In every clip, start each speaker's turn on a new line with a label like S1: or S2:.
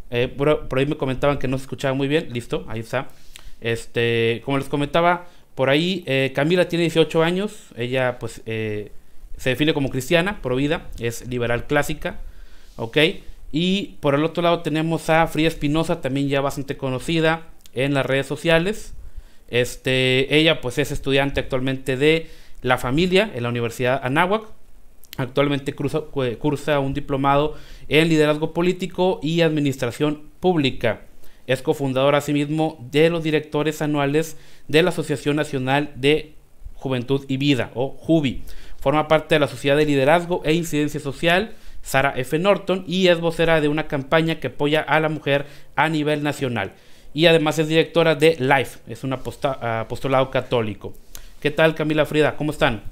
S1: Por ahí me comentaban que no se escuchaba muy bien. Listo, ahí está. Como les comentaba, por ahí Camila tiene 18 años. Ella pues se define como cristiana, pro vida, es liberal clásica, ¿ok? Y por el otro lado tenemos a Frida Espinosa, también ya bastante conocida en las redes sociales. Ella pues es estudiante actualmente de la familia en la Universidad Anáhuac. Actualmente cursa un diplomado en liderazgo político y administración pública. Es cofundadora asimismo de los directores anuales de la Asociación Nacional de Juventud y Vida, o JUVI. Forma parte de la Sociedad de Liderazgo e Incidencia Social Sara F. Norton y es vocera de una campaña que apoya a la mujer a nivel nacional. Y además es directora de LIFE, es un apostolado católico. ¿Qué tal, Camila, Frida? ¿Cómo están?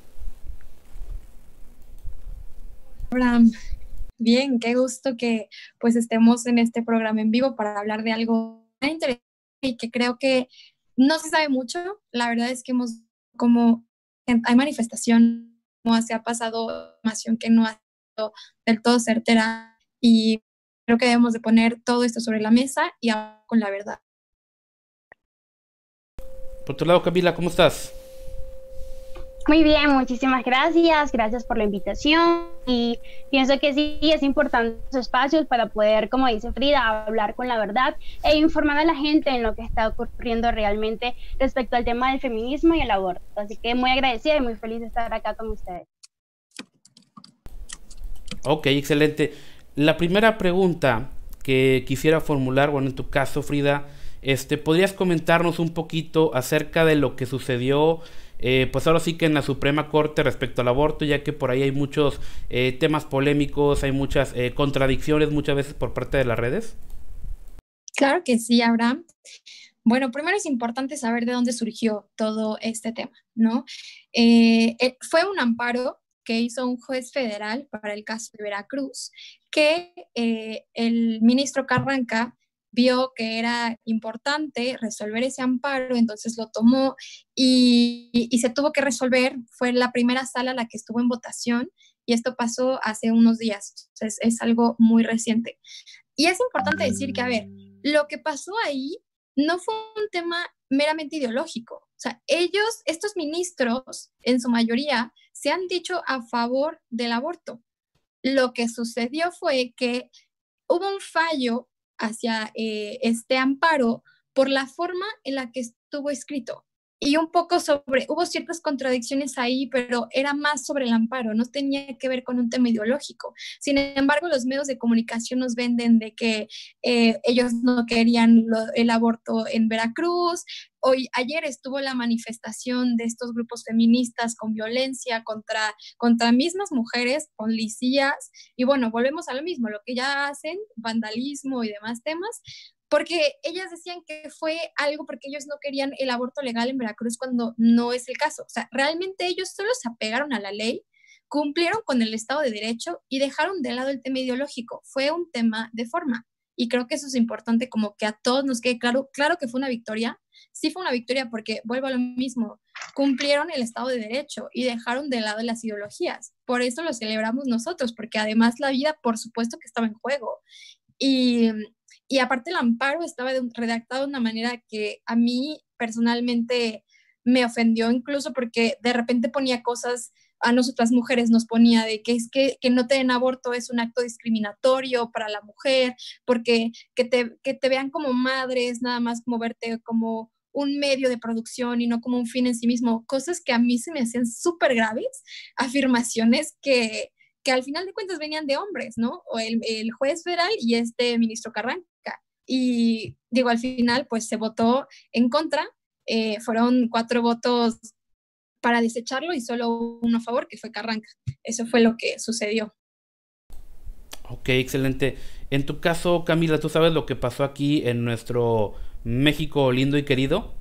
S2: Abraham, bien, qué gusto que pues estemos en este programa en vivo para hablar de algo tan interesante y que creo que no se sabe mucho. La verdad es que hemos como hay manifestación, como se ha pasado información que no ha sido del todo certera y creo que debemos de poner todo esto sobre la mesa y hablar con la verdad.
S1: Por tu lado, Camila, ¿cómo estás?
S3: Muy bien, muchísimas gracias. Gracias por la invitación. Y pienso que sí es importante los espacios para poder, como dice Frida, hablar con la verdad e informar a la gente en lo que está ocurriendo realmente respecto al tema del feminismo y el aborto. Así que muy agradecida y muy feliz de estar acá con ustedes.
S1: Ok, excelente. La primera pregunta que quisiera formular, bueno, en tu caso, Frida, ¿podrías comentarnos un poquito acerca de lo que sucedió, pues ahora sí que en la Suprema Corte respecto al aborto, ya que por ahí hay muchos temas polémicos, hay muchas contradicciones muchas veces por parte de las redes?
S2: Claro que sí, Abraham. Bueno, primero es importante saber de dónde surgió todo este tema, ¿no? Fue un amparo que hizo un juez federal para el caso de Veracruz, que el ministro Carranca vio que era importante resolver ese amparo, entonces lo tomó y se tuvo que resolver. Fue la primera sala la que estuvo en votación y esto pasó hace unos días, entonces es algo muy reciente. Y es importante decir que, a ver, lo que pasó ahí no fue un tema meramente ideológico. O sea, ellos, estos ministros, en su mayoría, se han dicho a favor del aborto. Lo que sucedió fue que hubo un fallo hacia este amparo por la forma en la que estuvo escrito. Y un poco sobre, hubo ciertas contradicciones ahí, pero era más sobre el amparo, no tenía que ver con un tema ideológico. Sin embargo, los medios de comunicación nos venden de que ellos no querían el aborto en Veracruz. Ayer estuvo la manifestación de estos grupos feministas con violencia contra mismas mujeres, policías, y bueno, volvemos a lo mismo, lo que ya hacen, vandalismo y demás temas, porque ellas decían que fue algo porque ellos no querían el aborto legal en Veracruz cuando no es el caso. O sea, realmente ellos solo se apegaron a la ley, cumplieron con el Estado de Derecho y dejaron de lado el tema ideológico. Fue un tema de forma. Y creo que eso es importante, como que a todos nos quede claro, claro que fue una victoria. Sí fue una victoria porque, vuelvo a lo mismo, cumplieron el Estado de Derecho y dejaron de lado las ideologías. Por eso lo celebramos nosotros, porque además la vida, por supuesto que estaba en juego. Y, y aparte el amparo estaba redactado de una manera que a mí personalmente me ofendió, incluso porque de repente ponía cosas, a nosotras mujeres nos ponía de que no te den aborto es un acto discriminatorio para la mujer, porque que te vean como madres, nada más como verte como un medio de producción y no como un fin en sí mismo, cosas que a mí se me hacían súper graves, afirmaciones que al final de cuentas venían de hombres, ¿no? O el juez federal y este ministro Carranca. Y digo, al final pues se votó en contra, fueron 4 votos para desecharlo y solo uno a favor, que fue Carranca. Eso fue lo que sucedió.
S1: Ok, excelente. En tu caso, Camila, ¿tú sabes lo que pasó aquí en nuestro México lindo y querido?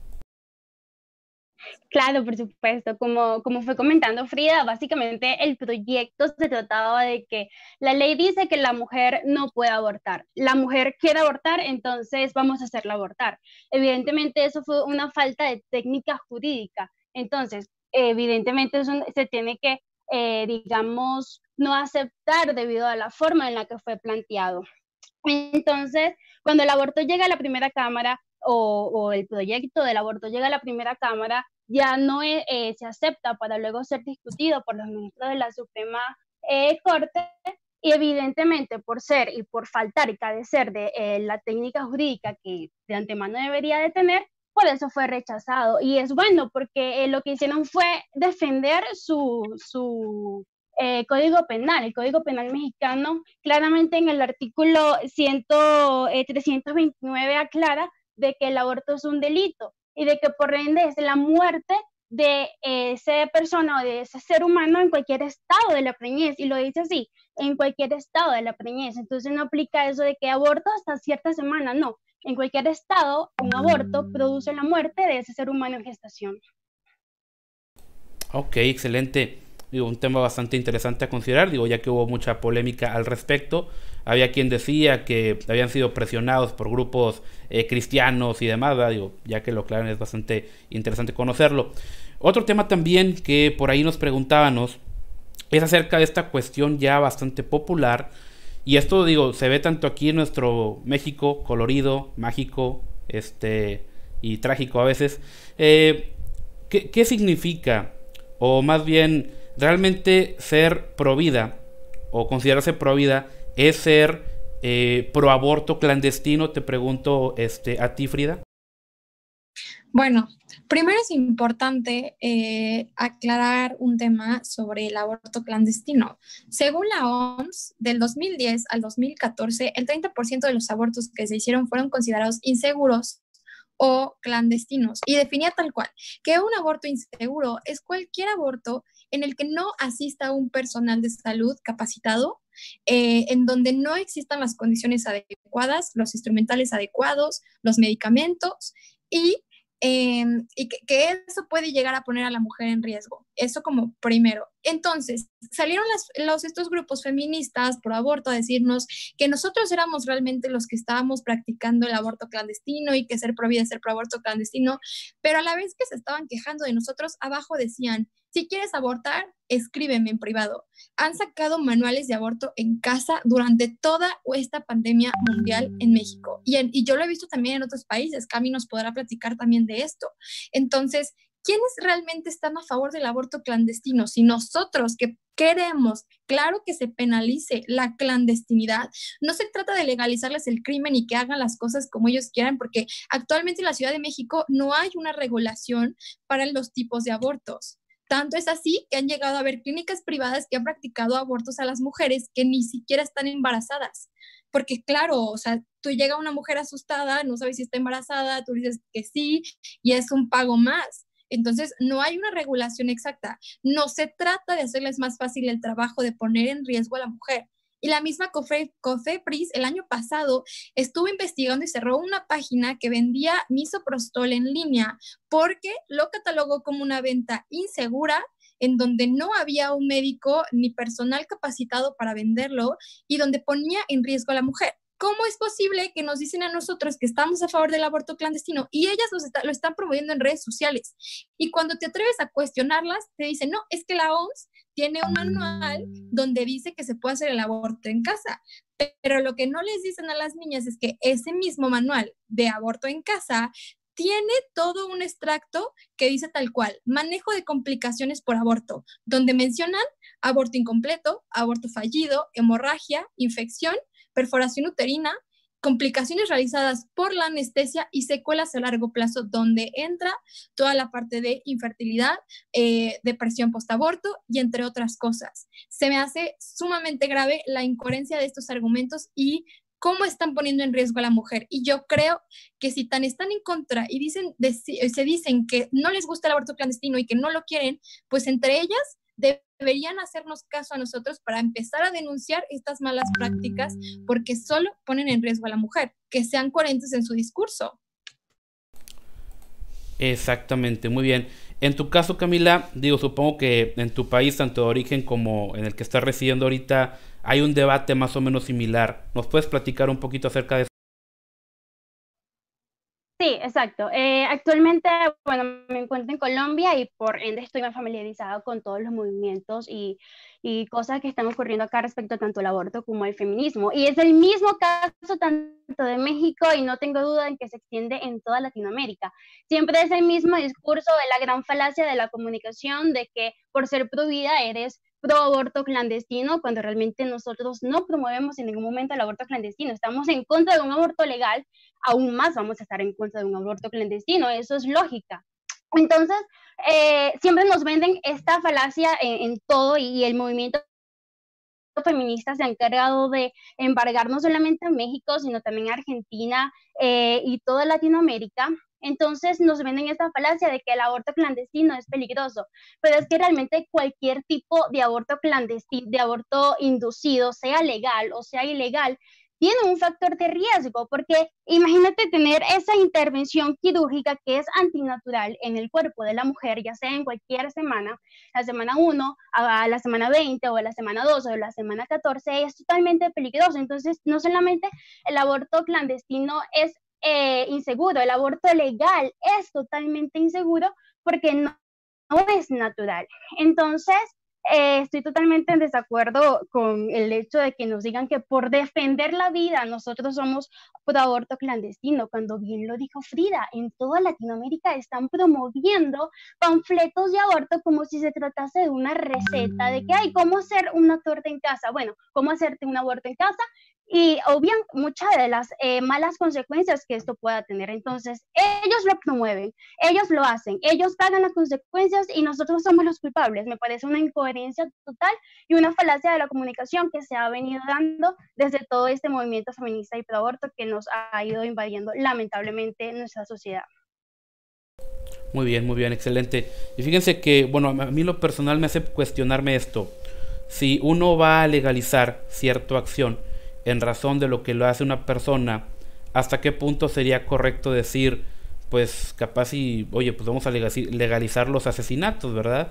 S3: Claro, por supuesto. Como fue comentando Frida, básicamente el proyecto se trataba de que la ley dice que la mujer no puede abortar. La mujer quiere abortar, entonces vamos a hacerla abortar. Evidentemente eso fue una falta de técnica jurídica. Entonces, evidentemente eso se tiene que, digamos, no aceptar debido a la forma en la que fue planteado. Entonces, cuando el aborto llega a la primera cámara o el proyecto del aborto llega a la primera cámara, ya no se acepta para luego ser discutido por los ministros de la Suprema Corte, y evidentemente por ser y por faltar y carecer de la técnica jurídica que de antemano debería de tener, por eso fue rechazado. Y es bueno porque lo que hicieron fue defender su Código Penal. El Código Penal mexicano claramente en el artículo 329 aclara de que el aborto es un delito y de que por ende es la muerte de esa persona o de ese ser humano en cualquier estado de la preñez, y lo dice así, en cualquier estado de la preñez. Entonces no aplica eso de que aborto hasta cierta semana, no. En cualquier estado, un aborto produce la muerte de ese ser humano en gestación.
S1: Ok, excelente. Digo, un tema bastante interesante a considerar, digo, ya que hubo mucha polémica al respecto. Había quien decía que habían sido presionados por grupos cristianos y demás, ¿verdad? Digo, ya que lo aclaran, es bastante interesante conocerlo. Otro tema también que por ahí nos preguntábamos es acerca de esta cuestión ya bastante popular, y esto, digo, se ve tanto aquí en nuestro México colorido, mágico, y trágico a veces. ¿Qué significa, o más bien, realmente ser provida o considerarse provida es ser pro aborto clandestino? Te pregunto a ti, Frida.
S2: Bueno, primero es importante aclarar un tema sobre el aborto clandestino. Según la OMS, del 2010 al 2014, el 30% de los abortos que se hicieron fueron considerados inseguros o clandestinos, y definía tal cual que un aborto inseguro es cualquier aborto en el que no asista un personal de salud capacitado, en donde no existan las condiciones adecuadas, los instrumentales adecuados, los medicamentos, y que eso puede llegar a poner a la mujer en riesgo. Eso como primero. Entonces, salieron estos grupos feministas pro aborto a decirnos que nosotros éramos realmente los que estábamos practicando el aborto clandestino y que ser pro vida es ser pro aborto clandestino, pero a la vez que se estaban quejando de nosotros, abajo decían: si quieres abortar, escríbeme en privado. Han sacado manuales de aborto en casa durante toda esta pandemia mundial en México. Y yo lo he visto también en otros países. Cami nos podrá platicar también de esto. Entonces, ¿quiénes realmente están a favor del aborto clandestino? Si nosotros que queremos, claro, que se penalice la clandestinidad, no se trata de legalizarles el crimen y que hagan las cosas como ellos quieran, porque actualmente en la Ciudad de México no hay una regulación para los tipos de abortos. Tanto es así que han llegado a haber clínicas privadas que han practicado abortos a las mujeres que ni siquiera están embarazadas. Porque claro, o sea, tú llega una mujer asustada, no sabes si está embarazada, tú dices que sí, y es un pago más. Entonces, no hay una regulación exacta. No se trata de hacerles más fácil el trabajo de poner en riesgo a la mujer. Y la misma COFEPRIS el año pasado estuvo investigando y cerró una página que vendía misoprostol en línea porque lo catalogó como una venta insegura, en donde no había un médico ni personal capacitado para venderlo y donde ponía en riesgo a la mujer. ¿Cómo es posible que nos dicen a nosotros que estamos a favor del aborto clandestino y ellas lo están promoviendo en redes sociales? Y cuando te atreves a cuestionarlas, te dicen: no, es que la OMS tiene un manual donde dice que se puede hacer el aborto en casa. Pero lo que no les dicen a las niñas es que ese mismo manual de aborto en casa tiene todo un extracto que dice tal cual: manejo de complicaciones por aborto, donde mencionan aborto incompleto, aborto fallido, hemorragia, infección, perforación uterina, complicaciones realizadas por la anestesia y secuelas a largo plazo, donde entra toda la parte de infertilidad, depresión postaborto y entre otras cosas. Se me hace sumamente grave la incoherencia de estos argumentos y cómo están poniendo en riesgo a la mujer. Y yo creo que si tan están en contra y se dicen que no les gusta el aborto clandestino y que no lo quieren, pues entre ellas deberían hacernos caso a nosotros para empezar a denunciar estas malas prácticas, porque solo ponen en riesgo a la mujer. Que sean coherentes en su discurso.
S1: Exactamente, muy bien. En tu caso, Camila, digo, supongo que en tu país, tanto de origen como en el que estás residiendo ahorita, hay un debate más o menos similar. ¿Nos puedes platicar un poquito acerca de eso?
S3: Sí, exacto. Actualmente, bueno, me encuentro en Colombia y por ende estoy más familiarizada con todos los movimientos y cosas que están ocurriendo acá respecto a tanto el aborto como el feminismo. Y es el mismo caso tanto de México y no tengo duda en que se extiende en toda Latinoamérica. Siempre es el mismo discurso de la gran falacia de la comunicación de que por ser pro vida eres pro aborto clandestino, cuando realmente nosotros no promovemos en ningún momento el aborto clandestino. Estamos en contra de un aborto legal, aún más vamos a estar en contra de un aborto clandestino, eso es lógica. Entonces, siempre nos venden esta falacia en todo y el movimiento feminista se ha encargado de embargar no solamente a México, sino también a Argentina y toda Latinoamérica. Entonces nos venden esta falacia de que el aborto clandestino es peligroso, pero es que realmente cualquier tipo de aborto clandestino, de aborto inducido, sea legal o sea ilegal, tiene un factor de riesgo, porque imagínate tener esa intervención quirúrgica que es antinatural en el cuerpo de la mujer, ya sea en cualquier semana, la semana 1, a la semana 20 o a la semana 2 o a la semana 14, es totalmente peligroso. Entonces, no solamente el aborto clandestino es inseguro, el aborto legal es totalmente inseguro porque no es natural. Entonces, estoy totalmente en desacuerdo con el hecho de que nos digan que por defender la vida nosotros somos pro aborto clandestino, cuando bien lo dijo Frida, en toda Latinoamérica están promoviendo panfletos de aborto como si se tratase de una receta, de que hay cómo hacer una torta en casa, bueno, cómo hacerte un aborto en casa, y obvian muchas de las malas consecuencias que esto pueda tener. Entonces, ellos lo promueven, ellos lo hacen, ellos pagan las consecuencias y nosotros somos los culpables. Me parece una incoherencia total y una falacia de la comunicación que se ha venido dando desde todo este movimiento feminista y pro aborto que nos ha ido invadiendo lamentablemente nuestra sociedad.
S1: Muy bien, excelente. Y fíjense que, bueno, a mí lo personal me hace cuestionarme esto. Si uno va a legalizar cierta acción en razón de lo que lo hace una persona, ¿hasta qué punto sería correcto decir, pues capaz y, oye, pues vamos a legalizar los asesinatos, ¿verdad?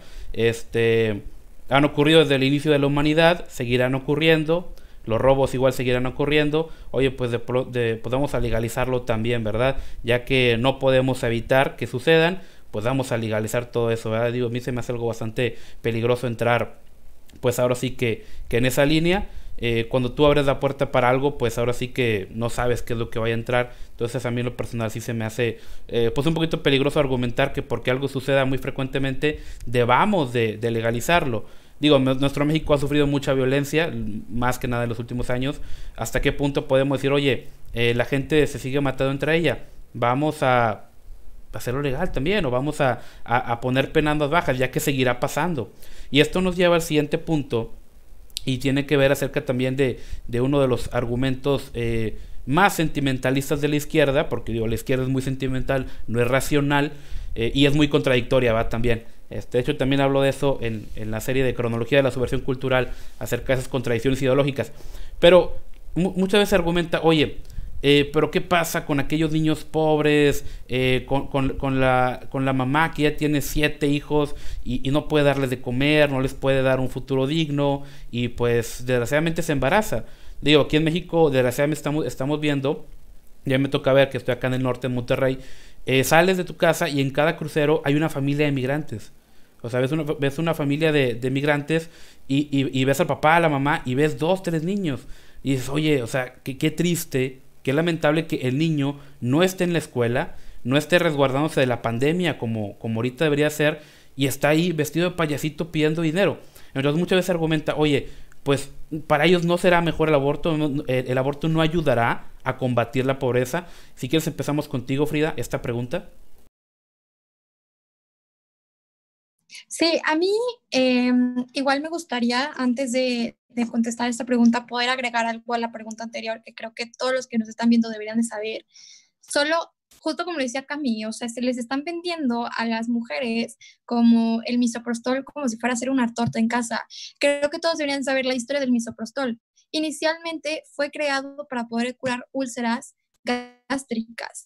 S1: Han ocurrido desde el inicio de la humanidad, seguirán ocurriendo, los robos igual seguirán ocurriendo, oye, pues pues vamos a legalizarlo también, ¿verdad? Ya que no podemos evitar que sucedan, pues vamos a legalizar todo eso, ¿verdad? Digo, a mí se me hace algo bastante peligroso entrar, pues ahora sí que en esa línea, cuando tú abres la puerta para algo, pues ahora sí que no sabes qué es lo que vaya a entrar. Entonces a mí en lo personal sí se me hace pues un poquito peligroso argumentar que porque algo suceda muy frecuentemente debamos de legalizarlo. Digo, nuestro México ha sufrido mucha violencia, más que nada en los últimos años. ¿Hasta qué punto podemos decir, oye, la gente se sigue matando entre ella? Vamos a hacerlo legal también, o vamos a poner penas bajas, ya que seguirá pasando. Y esto nos lleva al siguiente punto, y tiene que ver acerca también de uno de los argumentos más sentimentalistas de la izquierda, porque digo, la izquierda es muy sentimental, no es racional, y es muy contradictoria, va también. De hecho, también hablo de eso en la serie de Cronología de la Subversión Cultural, acerca de esas contradicciones ideológicas. Pero muchas veces argumenta, oye, pero ¿qué pasa con aquellos niños pobres, con la mamá que ya tiene 7 hijos y no puede darles de comer, no les puede dar un futuro digno y pues desgraciadamente se embaraza? Digo, aquí en México desgraciadamente estamos viendo, ya me toca ver que estoy acá en el norte, en Monterrey, sales de tu casa y en cada crucero hay una familia de migrantes. O sea, ves una familia de migrantes y ves al papá, a la mamá y ves 2, 3 niños. Y dices, oye, o sea, qué triste, qué lamentable que el niño no esté en la escuela, no esté resguardándose de la pandemia como ahorita debería ser, y está ahí vestido de payasito pidiendo dinero. Entonces muchas veces argumenta, oye, pues para ellos no será mejor el aborto, el aborto no ayudará a combatir la pobreza. Si quieres empezamos contigo, Frida, esta pregunta.
S2: Sí, a mí igual me gustaría, antes de contestar esta pregunta, poder agregar algo a la pregunta anterior que creo que todos los que nos están viendo deberían de saber. Solo, justo como lo decía Camille, o sea, se les están vendiendo a las mujeres como el misoprostol, como si fuera a hacer una torta en casa. Creo que todos deberían saber la historia del misoprostol. Inicialmente fue creado para poder curar úlceras gástricas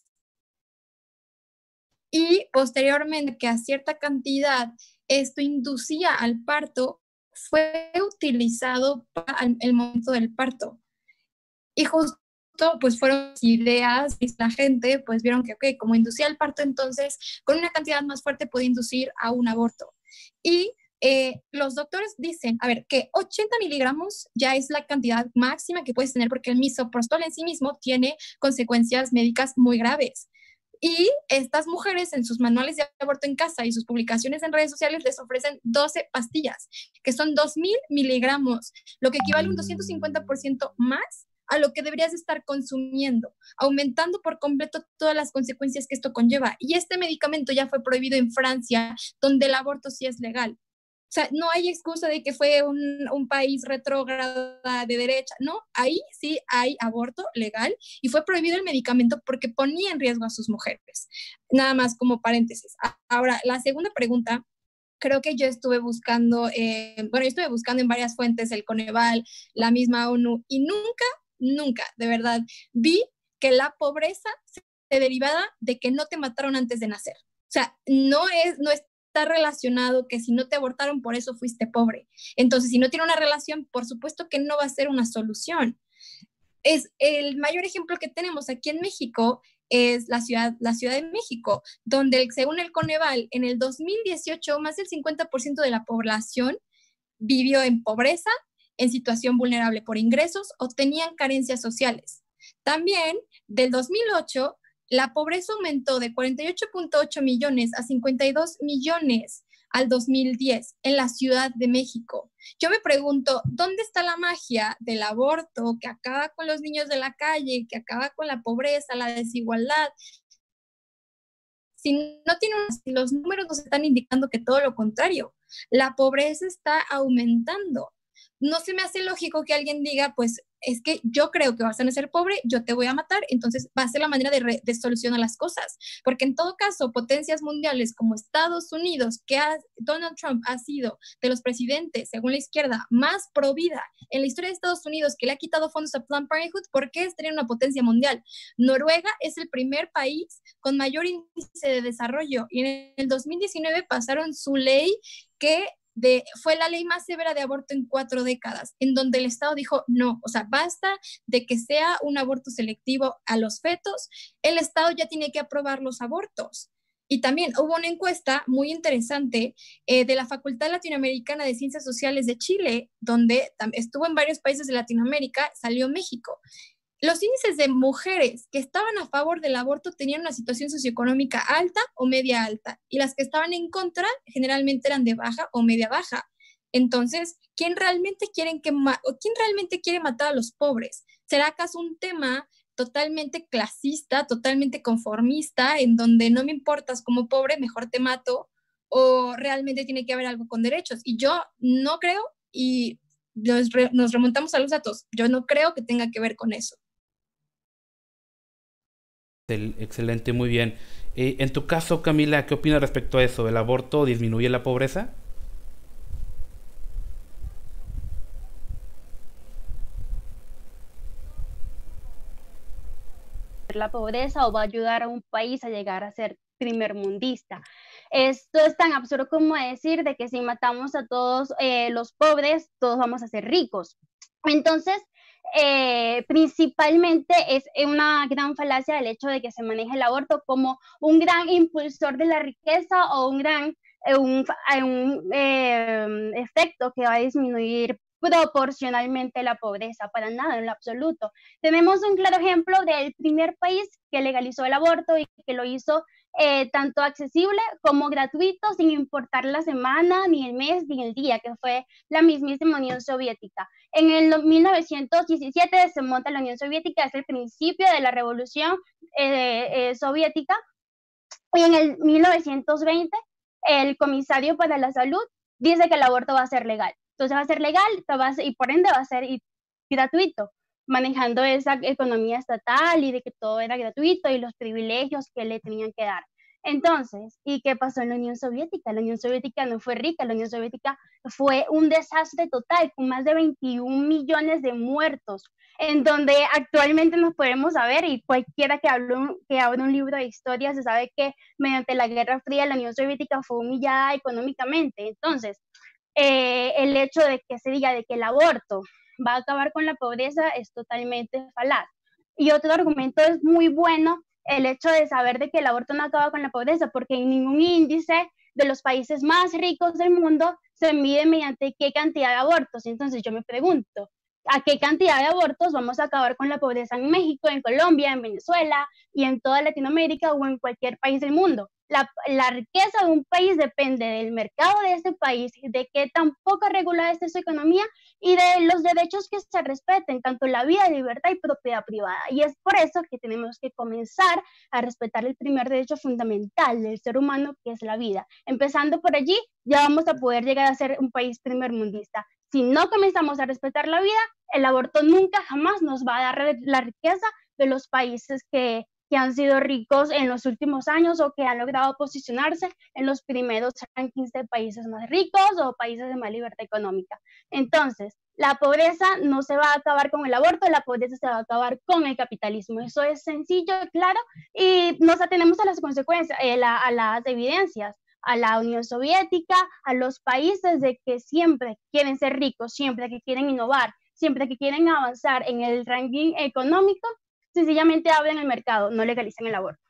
S2: y posteriormente que a cierta cantidad esto inducía al parto, fue utilizado para el momento del parto. Y justo pues fueron ideas y la gente pues vieron que, ok, como inducía el parto, entonces con una cantidad más fuerte puede inducir a un aborto. Y los doctores dicen, a ver, que 80 miligramos ya es la cantidad máxima que puedes tener porque el misoprostol en sí mismo tiene consecuencias médicas muy graves. Y estas mujeres en sus manuales de aborto en casa y sus publicaciones en redes sociales les ofrecen 12 pastillas, que son 2.000 miligramos, lo que equivale a un 250% más a lo que deberías estar consumiendo, aumentando por completo todas las consecuencias que esto conlleva. Y este medicamento ya fue prohibido en Francia, donde el aborto sí es legal. O sea, no hay excusa de que fue un país retrógrada de derecha, no, ahí sí hay aborto legal y fue prohibido el medicamento porque ponía en riesgo a sus mujeres. Nada más como paréntesis. Ahora, la segunda pregunta, creo que yo estuve buscando, yo estuve buscando en varias fuentes, el Coneval, la misma ONU, y nunca, de verdad, vi que la pobreza se derivada de que no te mataron antes de nacer. O sea, no está relacionado que si no te abortaron, por eso fuiste pobre. Entonces, si no tiene una relación, por supuesto que no va a ser una solución. Es el mayor ejemplo que tenemos aquí en México es la Ciudad de México, donde según el Coneval, en el 2018, más del 50% de la población vivió en pobreza, en situación vulnerable por ingresos o tenían carencias sociales. También, del 2008, la pobreza aumentó de 48.8 millones a 52 millones al 2010 en la Ciudad de México. Yo me pregunto, ¿dónde está la magia del aborto que acaba con los niños de la calle, que acaba con la pobreza, la desigualdad? Si no tiene si los números nos están indicando que todo lo contrario, la pobreza está aumentando. No se me hace lógico que alguien diga, pues es que yo creo que vas a nacer pobre, yo te voy a matar, entonces va a ser la manera de solucionar las cosas. Porque en todo caso, potencias mundiales como Estados Unidos, que Donald Trump ha sido de los presidentes, según la izquierda, más pro vida en la historia de Estados Unidos, que le ha quitado fondos a Planned Parenthood, ¿por qué es tener una potencia mundial? Noruega es el primer país con mayor índice de desarrollo y en el 2019 pasaron su ley que fue la ley más severa de aborto en 4 décadas, en donde el Estado dijo no, o sea, basta de que sea un aborto selectivo a los fetos, el Estado ya tiene que aprobar los abortos. Y también hubo una encuesta muy interesante de la Facultad Latinoamericana de Ciencias Sociales de Chile, donde estuvo en varios países de Latinoamérica, salió México. Los índices de mujeres que estaban a favor del aborto tenían una situación socioeconómica alta o media alta, y las que estaban en contra generalmente eran de baja o media baja. Entonces, ¿quién realmente quiere matar a los pobres? ¿Será acaso un tema totalmente clasista, totalmente conformista, en donde no me importas como pobre, mejor te mato? ¿O realmente tiene que haber algo con derechos? Y yo no creo, y nos remontamos a los datos, yo no creo que tenga que ver con eso.
S1: Excelente, muy bien. En tu caso, Camila, ¿qué opinas respecto a eso? ¿El aborto disminuye la pobreza?
S3: La pobreza o va a ayudar a un país a llegar a ser primermundista. Esto es tan absurdo como decir de que si matamos a todos los pobres, todos vamos a ser ricos. Entonces, principalmente es una gran falacia el hecho de que se maneje el aborto como un gran impulsor de la riqueza o un gran efecto que va a disminuir proporcionalmente la pobreza, para nada, en lo absoluto. Tenemos un claro ejemplo del primer país que legalizó el aborto y que lo hizo tanto accesible como gratuito, sin importar la semana, ni el mes, ni el día, que fue la mismísima Unión Soviética. En el 1917 se monta la Unión Soviética, es el principio de la revolución soviética, y en el 1920 el comisario para la salud dice que el aborto va a ser legal. Entonces va a ser legal y por ende va a ser gratuito, manejando esa economía estatal y de que todo era gratuito y los privilegios que le tenían que dar. Entonces, ¿y qué pasó en la Unión Soviética? La Unión Soviética no fue rica, la Unión Soviética fue un desastre total, con más de 21 millones de muertos, en donde actualmente nos podemos saber, y cualquiera que abra un libro de historia se sabe que mediante la Guerra Fría la Unión Soviética fue humillada económicamente. Entonces, el hecho de que se diga de que el aborto va a acabar con la pobreza es totalmente falaz. Y otro argumento es muy bueno, el hecho de saber de que el aborto no acaba con la pobreza, porque en ningún índice de los países más ricos del mundo se mide mediante qué cantidad de abortos. Entonces yo me pregunto, ¿a qué cantidad de abortos vamos a acabar con la pobreza en México, en Colombia, en Venezuela y en toda Latinoamérica o en cualquier país del mundo? La riqueza de un país depende del mercado de ese país, de qué tan poco regulada esté su economía y de los derechos que se respeten, tanto la vida, libertad y propiedad privada. Y es por eso que tenemos que comenzar a respetar el primer derecho fundamental del ser humano, que es la vida. Empezando por allí, ya vamos a poder llegar a ser un país primermundista. Si no comenzamos a respetar la vida, el aborto nunca jamás nos va a dar la riqueza de los países que han sido ricos en los últimos años o que han logrado posicionarse en los primeros rankings de países más ricos o países de más libertad económica. Entonces, la pobreza no se va a acabar con el aborto, la pobreza se va a acabar con el capitalismo. Eso es sencillo, claro, y nos atenemos a las consecuencias, a las evidencias, a la Unión Soviética, a los países de que siempre quieren ser ricos, siempre que quieren innovar, siempre que quieren avanzar en el ranking económico, sencillamente abren el mercado, no legalizan el aborto.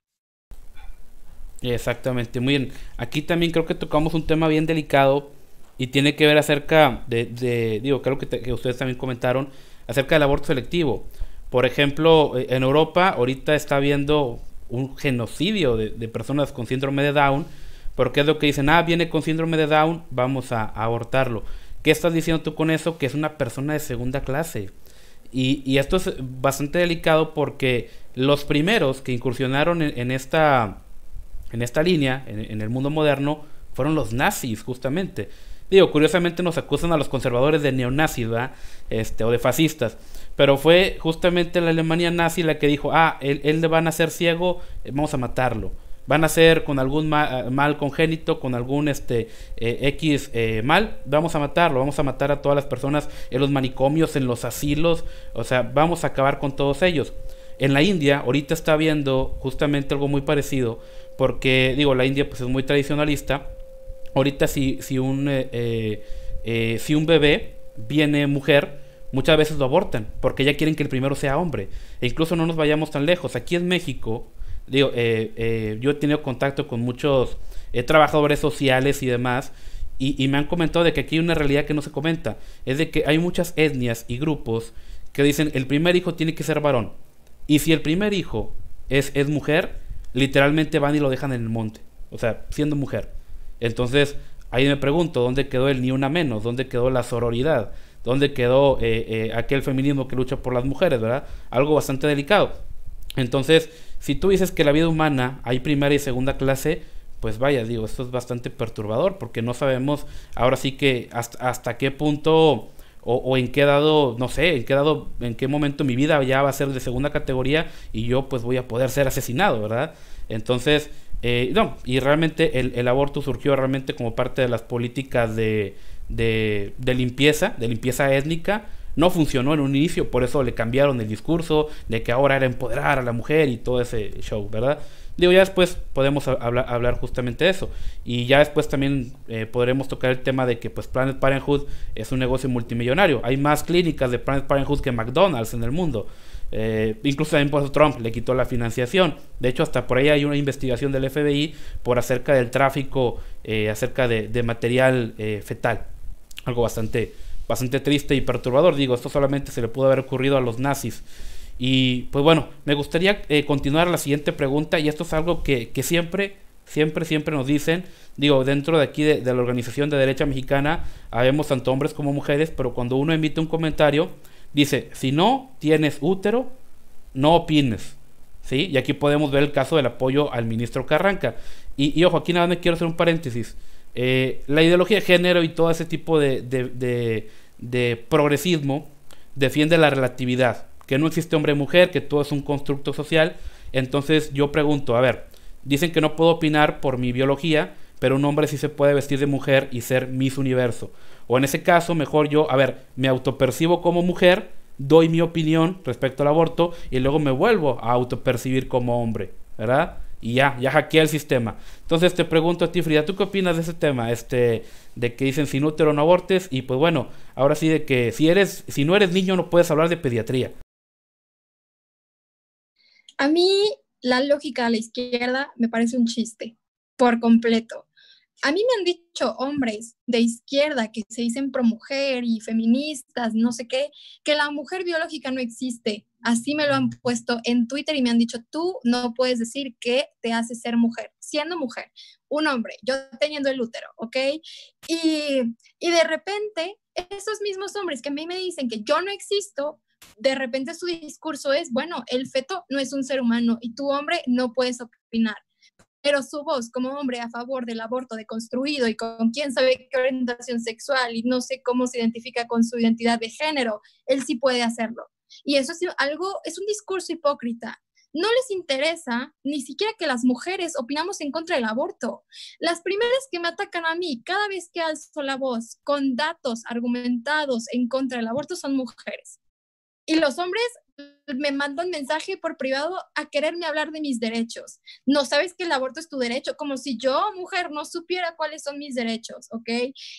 S1: Exactamente, muy bien. Aquí también creo que tocamos un tema bien delicado y tiene que ver acerca digo, creo que ustedes también comentaron, acerca del aborto selectivo. Por ejemplo, en Europa ahorita está habiendo un genocidio de personas con síndrome de Down, porque es lo que dicen, viene con síndrome de Down, vamos a abortarlo. ¿Qué estás diciendo tú con eso? Que es una persona de segunda clase. Y esto es bastante delicado porque los primeros que incursionaron en esta línea, en el mundo moderno, fueron los nazis, justamente. Digo, curiosamente nos acusan a los conservadores de neonazis, ¿verdad? O de fascistas. Pero fue justamente la Alemania nazi la que dijo, él le van a hacer ciego, vamos a matarlo. Van a ser con algún mal congénito, con algún X mal, vamos a matarlo, vamos a matar a todas las personas en los manicomios, en los asilos, o sea, vamos a acabar con todos ellos. En la India ahorita está habiendo justamente algo muy parecido, porque digo, la India pues es muy tradicionalista. Ahorita si un bebé viene mujer, muchas veces lo abortan, porque ya quieren que el primero sea hombre. E incluso no nos vayamos tan lejos, aquí en México, digo, yo he tenido contacto con muchos trabajadores sociales y demás, y me han comentado de que aquí hay una realidad que no se comenta, es de que hay muchas etnias y grupos que dicen el primer hijo tiene que ser varón, y si el primer hijo es mujer, literalmente van y lo dejan en el monte, o sea, siendo mujer. Entonces ahí me pregunto, ¿dónde quedó el ni una menos? ¿Dónde quedó la sororidad? ¿Dónde quedó aquel feminismo que lucha por las mujeres, verdad? Algo bastante delicado. Entonces, si tú dices que la vida humana hay primera y segunda clase, pues vaya, digo, esto es bastante perturbador, porque no sabemos ahora sí que hasta qué punto o en qué dado, no sé, en qué momento mi vida ya va a ser de segunda categoría y yo pues voy a poder ser asesinado, ¿verdad? Entonces, no, y realmente el aborto surgió realmente como parte de las políticas de limpieza étnica. No funcionó en un inicio, por eso le cambiaron el discurso de que ahora era empoderar a la mujer y todo ese show, ¿verdad? Digo, ya después podemos hablar justamente de eso. Y ya después también podremos tocar el tema de que pues Planned Parenthood es un negocio multimillonario. Hay más clínicas de Planned Parenthood que McDonald's en el mundo. Incluso también por eso Trump le quitó la financiación. De hecho, hasta por ahí hay una investigación del FBI por acerca del tráfico, acerca de material fetal. Algo bastante triste y perturbador. Digo, esto solamente se le pudo haber ocurrido a los nazis. Y pues bueno, me gustaría continuar la siguiente pregunta, y esto es algo que siempre nos dicen. Digo, dentro de aquí de la organización de derecha mexicana habemos tanto hombres como mujeres, pero cuando uno emite un comentario dice, si no tienes útero, no opines, ¿sí? Y aquí podemos ver el caso del apoyo al ministro Carranca. Y ojo, aquí nada más me quiero hacer un paréntesis. La ideología de género y todo ese tipo de progresismo defiende la relatividad, que no existe hombre y mujer, que todo es un constructo social. Entonces yo pregunto, a ver, dicen que no puedo opinar por mi biología, pero un hombre sí se puede vestir de mujer y ser Miss Universo. O en ese caso, mejor yo, a ver, me autopercibo como mujer, doy mi opinión respecto al aborto y luego me vuelvo a autopercibir como hombre, ¿verdad? Y ya hackeé el sistema. Entonces te pregunto a ti, Frida, ¿tú qué opinas de ese tema? De que dicen sin útero no abortes, y pues bueno, ahora sí de que si no eres niño no puedes hablar de pediatría.
S2: A mí la lógica de la izquierda me parece un chiste, por completo. A mí me han dicho hombres de izquierda que se dicen pro mujer y feministas, no sé qué, que la mujer biológica no existe. Así me lo han puesto en Twitter y me han dicho, tú no puedes decir que te hace ser mujer, siendo mujer, un hombre, yo teniendo el útero, ¿ok? Y de repente, esos mismos hombres que a mí me dicen que yo no existo, de repente su discurso es, bueno, el feto no es un ser humano y tú, hombre, no puedes opinar. Pero su voz como hombre a favor del aborto deconstruido y con quién sabe qué orientación sexual y no sé cómo se identifica con su identidad de género, él sí puede hacerlo. Y eso es algo, es un discurso hipócrita. No les interesa ni siquiera que las mujeres opinamos en contra del aborto. Las primeras que me atacan a mí cada vez que alzo la voz con datos argumentados en contra del aborto son mujeres. Y los hombres me mandan mensaje por privado a quererme hablar de mis derechos. No sabes que el aborto es tu derecho, como si yo, mujer, no supiera cuáles son mis derechos, ¿ok?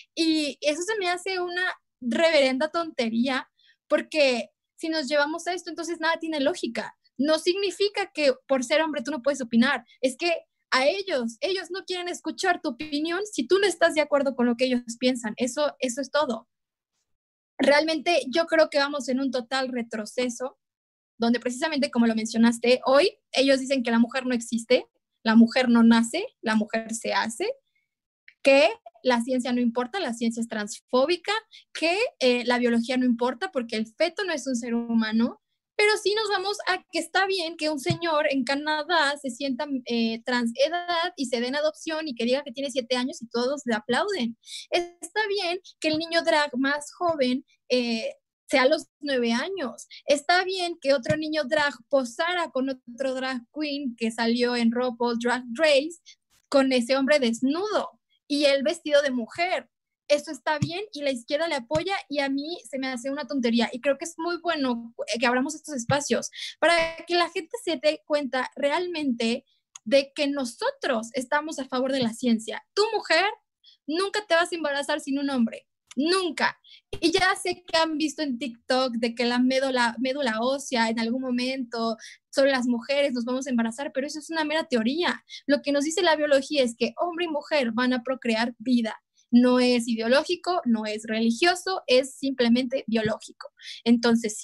S2: Y eso se me hace una reverenda tontería, porque si nos llevamos a esto, entonces nada tiene lógica. No significa que por ser hombre tú no puedes opinar, es que a ellos no quieren escuchar tu opinión si tú no estás de acuerdo con lo que ellos piensan. Eso es todo. Realmente yo creo que vamos en un total retroceso, donde precisamente como lo mencionaste hoy, ellos dicen que la mujer no existe, la mujer no nace, la mujer se hace, que la ciencia no importa, la ciencia es transfóbica, que la biología no importa porque el feto no es un ser humano, pero sí nos vamos a que está bien que un señor en Canadá se sienta trans edad y se den adopción y que diga que tiene 7 años y todos le aplauden. Está bien que el niño drag más joven sea a los 9 años. Está bien que otro niño drag posara con otro drag queen que salió en RuPaul's Drag Race con ese hombre desnudo y él vestido de mujer. Eso está bien y la izquierda le apoya y a mí se me hace una tontería y creo que es muy bueno que abramos estos espacios para que la gente se dé cuenta realmente de que nosotros estamos a favor de la ciencia. Tu mujer nunca te vas a embarazar sin un hombre, nunca. Y ya sé que han visto en TikTok de que la médula ósea en algún momento sobre las mujeres nos vamos a embarazar, pero eso es una mera teoría. Lo que nos dice la biología es que hombre y mujer van a procrear vida. No es ideológico, no es religioso, es simplemente biológico. Entonces,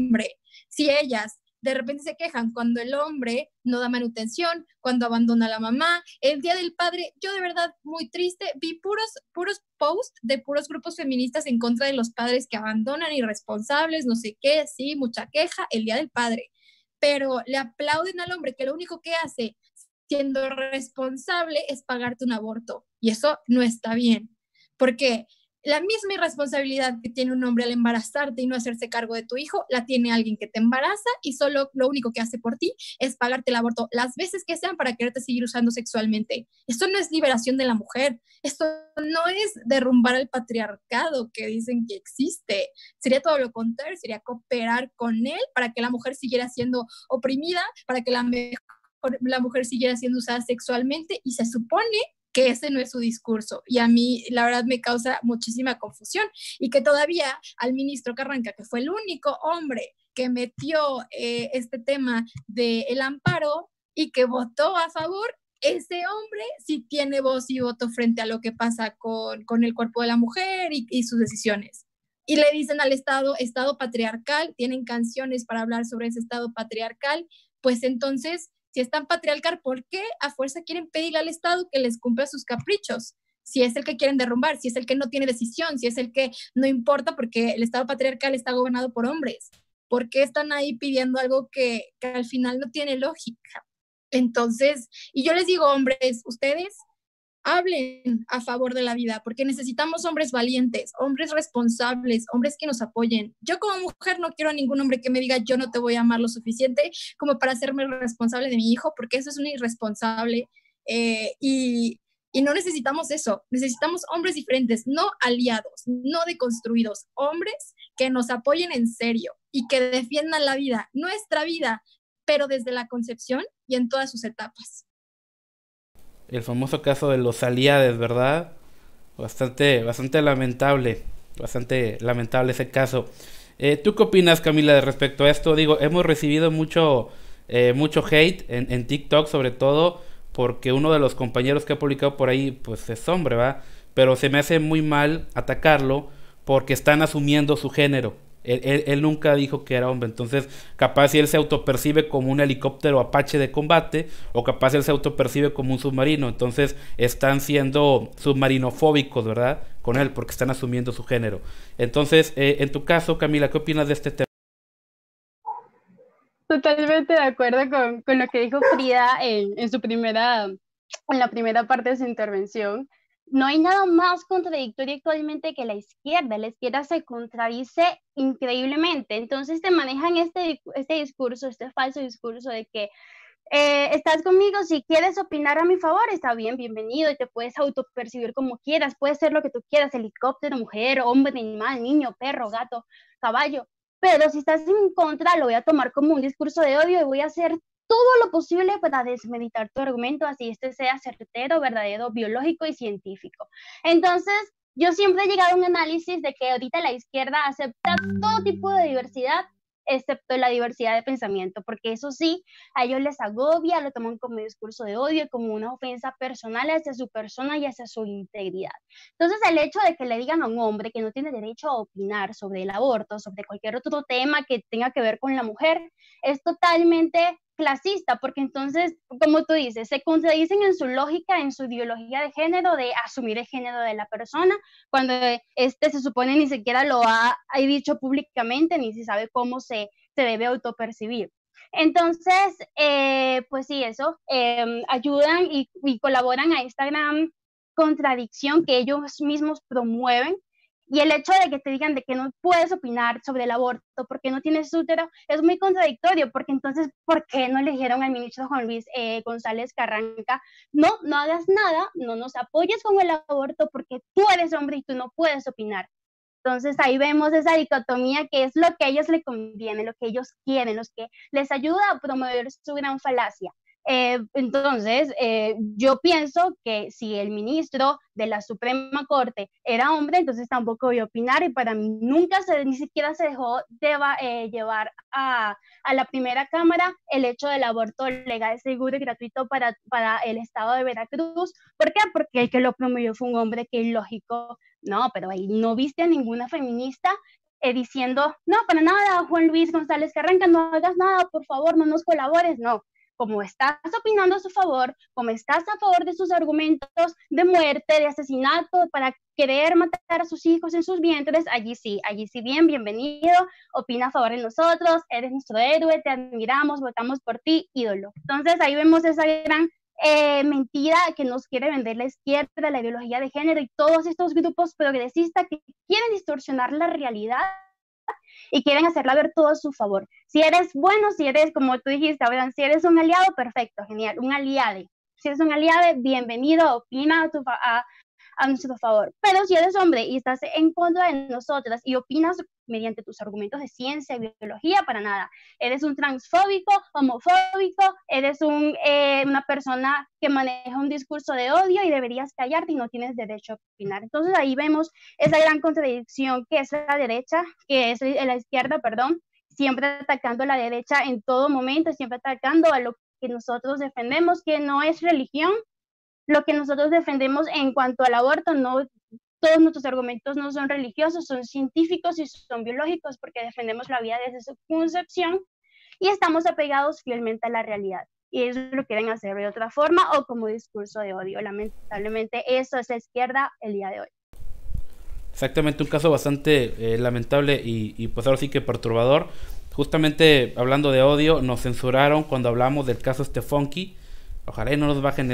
S2: si ellas de repente se quejan cuando el hombre no da manutención, cuando abandona a la mamá, el Día del Padre, yo de verdad muy triste, vi puros posts de puros grupos feministas en contra de los padres que abandonan, irresponsables, no sé qué, sí, mucha queja, el Día del Padre. Pero le aplauden al hombre que lo único que hace siendo responsable es pagarte un aborto. Y eso no está bien, porque la misma irresponsabilidad que tiene un hombre al embarazarte y no hacerse cargo de tu hijo, la tiene alguien que te embaraza y solo lo único que hace por ti es pagarte el aborto las veces que sean para quererte seguir usando sexualmente. Esto no es liberación de la mujer, esto no es derrumbar el patriarcado que dicen que existe. Sería todo lo contrario, sería cooperar con él para que la mujer siguiera siendo oprimida, para que la mujer siguiera siendo usada sexualmente y se supone que ese no es su discurso y a mí la verdad me causa muchísima confusión y que todavía al ministro Carranca, que fue el único hombre que metió este tema del amparo y que votó a favor, ese hombre sí tiene voz y voto frente a lo que pasa con el cuerpo de la mujer y sus decisiones. Y le dicen al Estado patriarcal, tienen canciones para hablar sobre ese Estado patriarcal, pues entonces si es tan patriarcal, ¿por qué a fuerza quieren pedirle al Estado que les cumpla sus caprichos? Si es el que quieren derrumbar, si es el que no tiene decisión, si es el que no importa porque el Estado patriarcal está gobernado por hombres. ¿Por qué están ahí pidiendo algo que al final no tiene lógica? Entonces, y yo les digo, hombres, ustedes hablen a favor de la vida, porque necesitamos hombres valientes, hombres responsables, hombres que nos apoyen. Yo como mujer no quiero a ningún hombre que me diga yo no te voy a amar lo suficiente como para hacerme responsable de mi hijo, porque eso es un irresponsable y no necesitamos eso. Necesitamos hombres diferentes, no aliados, no deconstruidos, hombres que nos apoyen en serio y que defiendan la vida, nuestra vida, pero desde la concepción y en todas sus etapas.
S1: El famoso caso de los aliades, ¿verdad? Bastante lamentable ese caso. ¿Tú qué opinas, Camila, respecto a esto? Digo, hemos recibido mucho mucho hate en TikTok, sobre todo porque uno de los compañeros que ha publicado por ahí, pues es hombre, ¿va? Pero se me hace muy mal atacarlo porque están asumiendo su género. Él nunca dijo que era hombre, entonces capaz si él se autopercibe como un helicóptero Apache de combate, o capaz él se autopercibe como un submarino, entonces están siendo submarinofóbicos, ¿verdad? Con él, porque están asumiendo su género. Entonces, en tu caso, Camila, ¿qué opinas de este tema?
S3: Totalmente de acuerdo con lo que dijo Frida en la primera parte de su intervención. No hay nada más contradictorio actualmente que la izquierda. La izquierda se contradice increíblemente. Entonces te manejan este discurso, este falso discurso de que estás conmigo, si quieres opinar a mi favor, está bien, bienvenido, y te puedes autopercibir como quieras, puedes ser lo que tú quieras, helicóptero, mujer, hombre, animal, niño, perro, gato, caballo, pero si estás en contra, lo voy a tomar como un discurso de odio y voy a hacer todo lo posible para desmeditar tu argumento, así este sea certero, verdadero, biológico y científico. Entonces, yo siempre he llegado a un análisis de que ahorita la izquierda acepta todo tipo de diversidad, excepto la diversidad de pensamiento, porque eso sí, a ellos les agobia, lo toman como un discurso de odio, como una ofensa personal hacia su persona y hacia su integridad. Entonces, el hecho de que le digan a un hombre que no tiene derecho a opinar sobre el aborto, sobre cualquier otro tema que tenga que ver con la mujer, es totalmente clasista, porque entonces, como tú dices, se contradicen en su lógica, en su ideología de género, de asumir el género de la persona, cuando se supone ni siquiera lo ha dicho públicamente, ni se sabe cómo se debe autopercibir. Entonces, pues sí, eso, ayudan y colaboran a esta gran contradicción que ellos mismos promueven. Y el hecho de que te digan de que no puedes opinar sobre el aborto porque no tienes útero es muy contradictorio, porque entonces, ¿por qué no le dijeron al ministro Juan Luis González Carranca, no hagas nada, no nos apoyes con el aborto porque tú eres hombre y tú no puedes opinar? Entonces ahí vemos esa dicotomía que es lo que a ellos les conviene, lo que ellos quieren, los que les ayuda a promover su gran falacia. Entonces, yo pienso que si el ministro de la Suprema Corte era hombre, entonces tampoco voy a opinar, y para mí ni siquiera se dejó llevar a la primera cámara el hecho del aborto legal, seguro y gratuito para el estado de Veracruz. ¿Por qué? Porque el que lo promovió fue un hombre que ilógico. No, pero ahí no viste a ninguna feminista diciendo, no, para nada, Juan Luis González Carranca, no hagas nada, por favor, no nos colabores. No, como estás opinando a su favor, como estás a favor de sus argumentos de muerte, de asesinato, para querer matar a sus hijos en sus vientres, allí sí, bien, bienvenido, opina a favor de nosotros, eres nuestro héroe, te admiramos, votamos por ti, ídolo. Entonces ahí vemos esa gran mentira que nos quiere vender la izquierda, la ideología de género y todos estos grupos progresistas que quieren distorsionar la realidad y quieren hacerla ver todo a su favor. Si eres bueno, si eres, como tú dijiste, ¿verdad? Si eres un aliado, perfecto, genial, un aliade. Si eres un aliade, bienvenido, opina a nuestro favor. Pero si eres hombre y estás en contra de nosotras y opinas mediante tus argumentos de ciencia y biología, para nada. Eres un transfóbico, homofóbico, eres una persona que maneja un discurso de odio y deberías callarte y no tienes derecho a opinar. Entonces ahí vemos esa gran contradicción que es la derecha, que es la izquierda, perdón, siempre atacando a la derecha en todo momento, siempre atacando a lo que nosotros defendemos, que no es religión. Lo que nosotros defendemos en cuanto al aborto, no, todos nuestros argumentos no son religiosos, son científicos y son biológicos, porque defendemos la vida desde su concepción y estamos apegados fielmente a la realidad. Y ellos lo quieren hacer de otra forma o como discurso de odio. Lamentablemente eso es la izquierda el día de hoy.
S1: Exactamente, un caso bastante lamentable y pues ahora sí que perturbador. Justamente hablando de odio, nos censuraron cuando hablamos del caso Funky. Ojalá y no nos bajen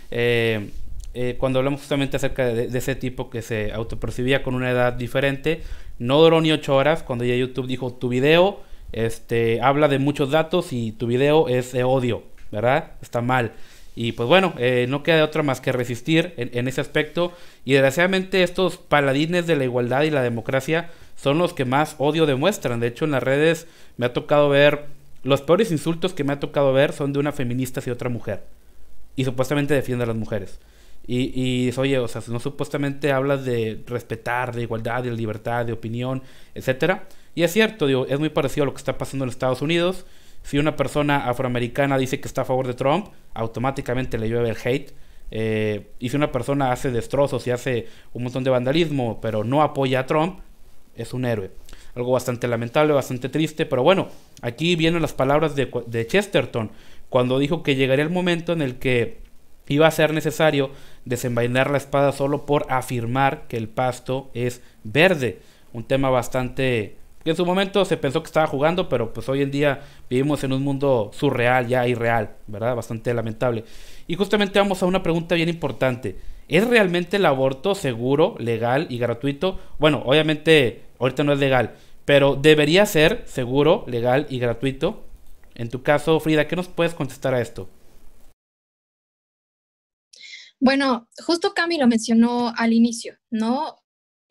S1: cuando hablamos justamente acerca de ese tipo que se autopercibía con una edad diferente. No duró ni 8 horas cuando ya YouTube dijo: tu video habla de muchos datos y tu video es de odio, ¿verdad? Está mal. Y pues bueno, no queda de otra más que resistir en ese aspecto. Y desgraciadamente estos paladines de la igualdad y la democracia son los que más odio demuestran. De hecho, en las redes me ha tocado ver, los peores insultos que me ha tocado ver son de una feminista hacia otra mujer. Y supuestamente defiende a las mujeres. Y oye, o sea, no supuestamente hablas de respetar, de igualdad, de libertad, de opinión, etcétera. Y es cierto, digo, es muy parecido a lo que está pasando en Estados Unidos. Si una persona afroamericana dice que está a favor de Trump, automáticamente le llueve el hate. Y si una persona hace destrozos y hace un montón de vandalismo, pero no apoya a Trump, es un héroe. Algo bastante lamentable, bastante triste, pero bueno, aquí vienen las palabras de Chesterton, cuando dijo que llegaría el momento en el que iba a ser necesario desenvainar la espada solo por afirmar que el pasto es verde. Un tema bastante que en su momento se pensó que estaba jugando, pero pues hoy en día vivimos en un mundo surreal, ya irreal, ¿verdad? Bastante lamentable. Y justamente vamos a una pregunta bien importante. ¿Es realmente el aborto seguro, legal y gratuito? Bueno, obviamente ahorita no es legal, pero ¿debería ser seguro, legal y gratuito? En tu caso, Frida, ¿qué nos puedes contestar a esto?
S2: Bueno, justo Cami lo mencionó al inicio, ¿no?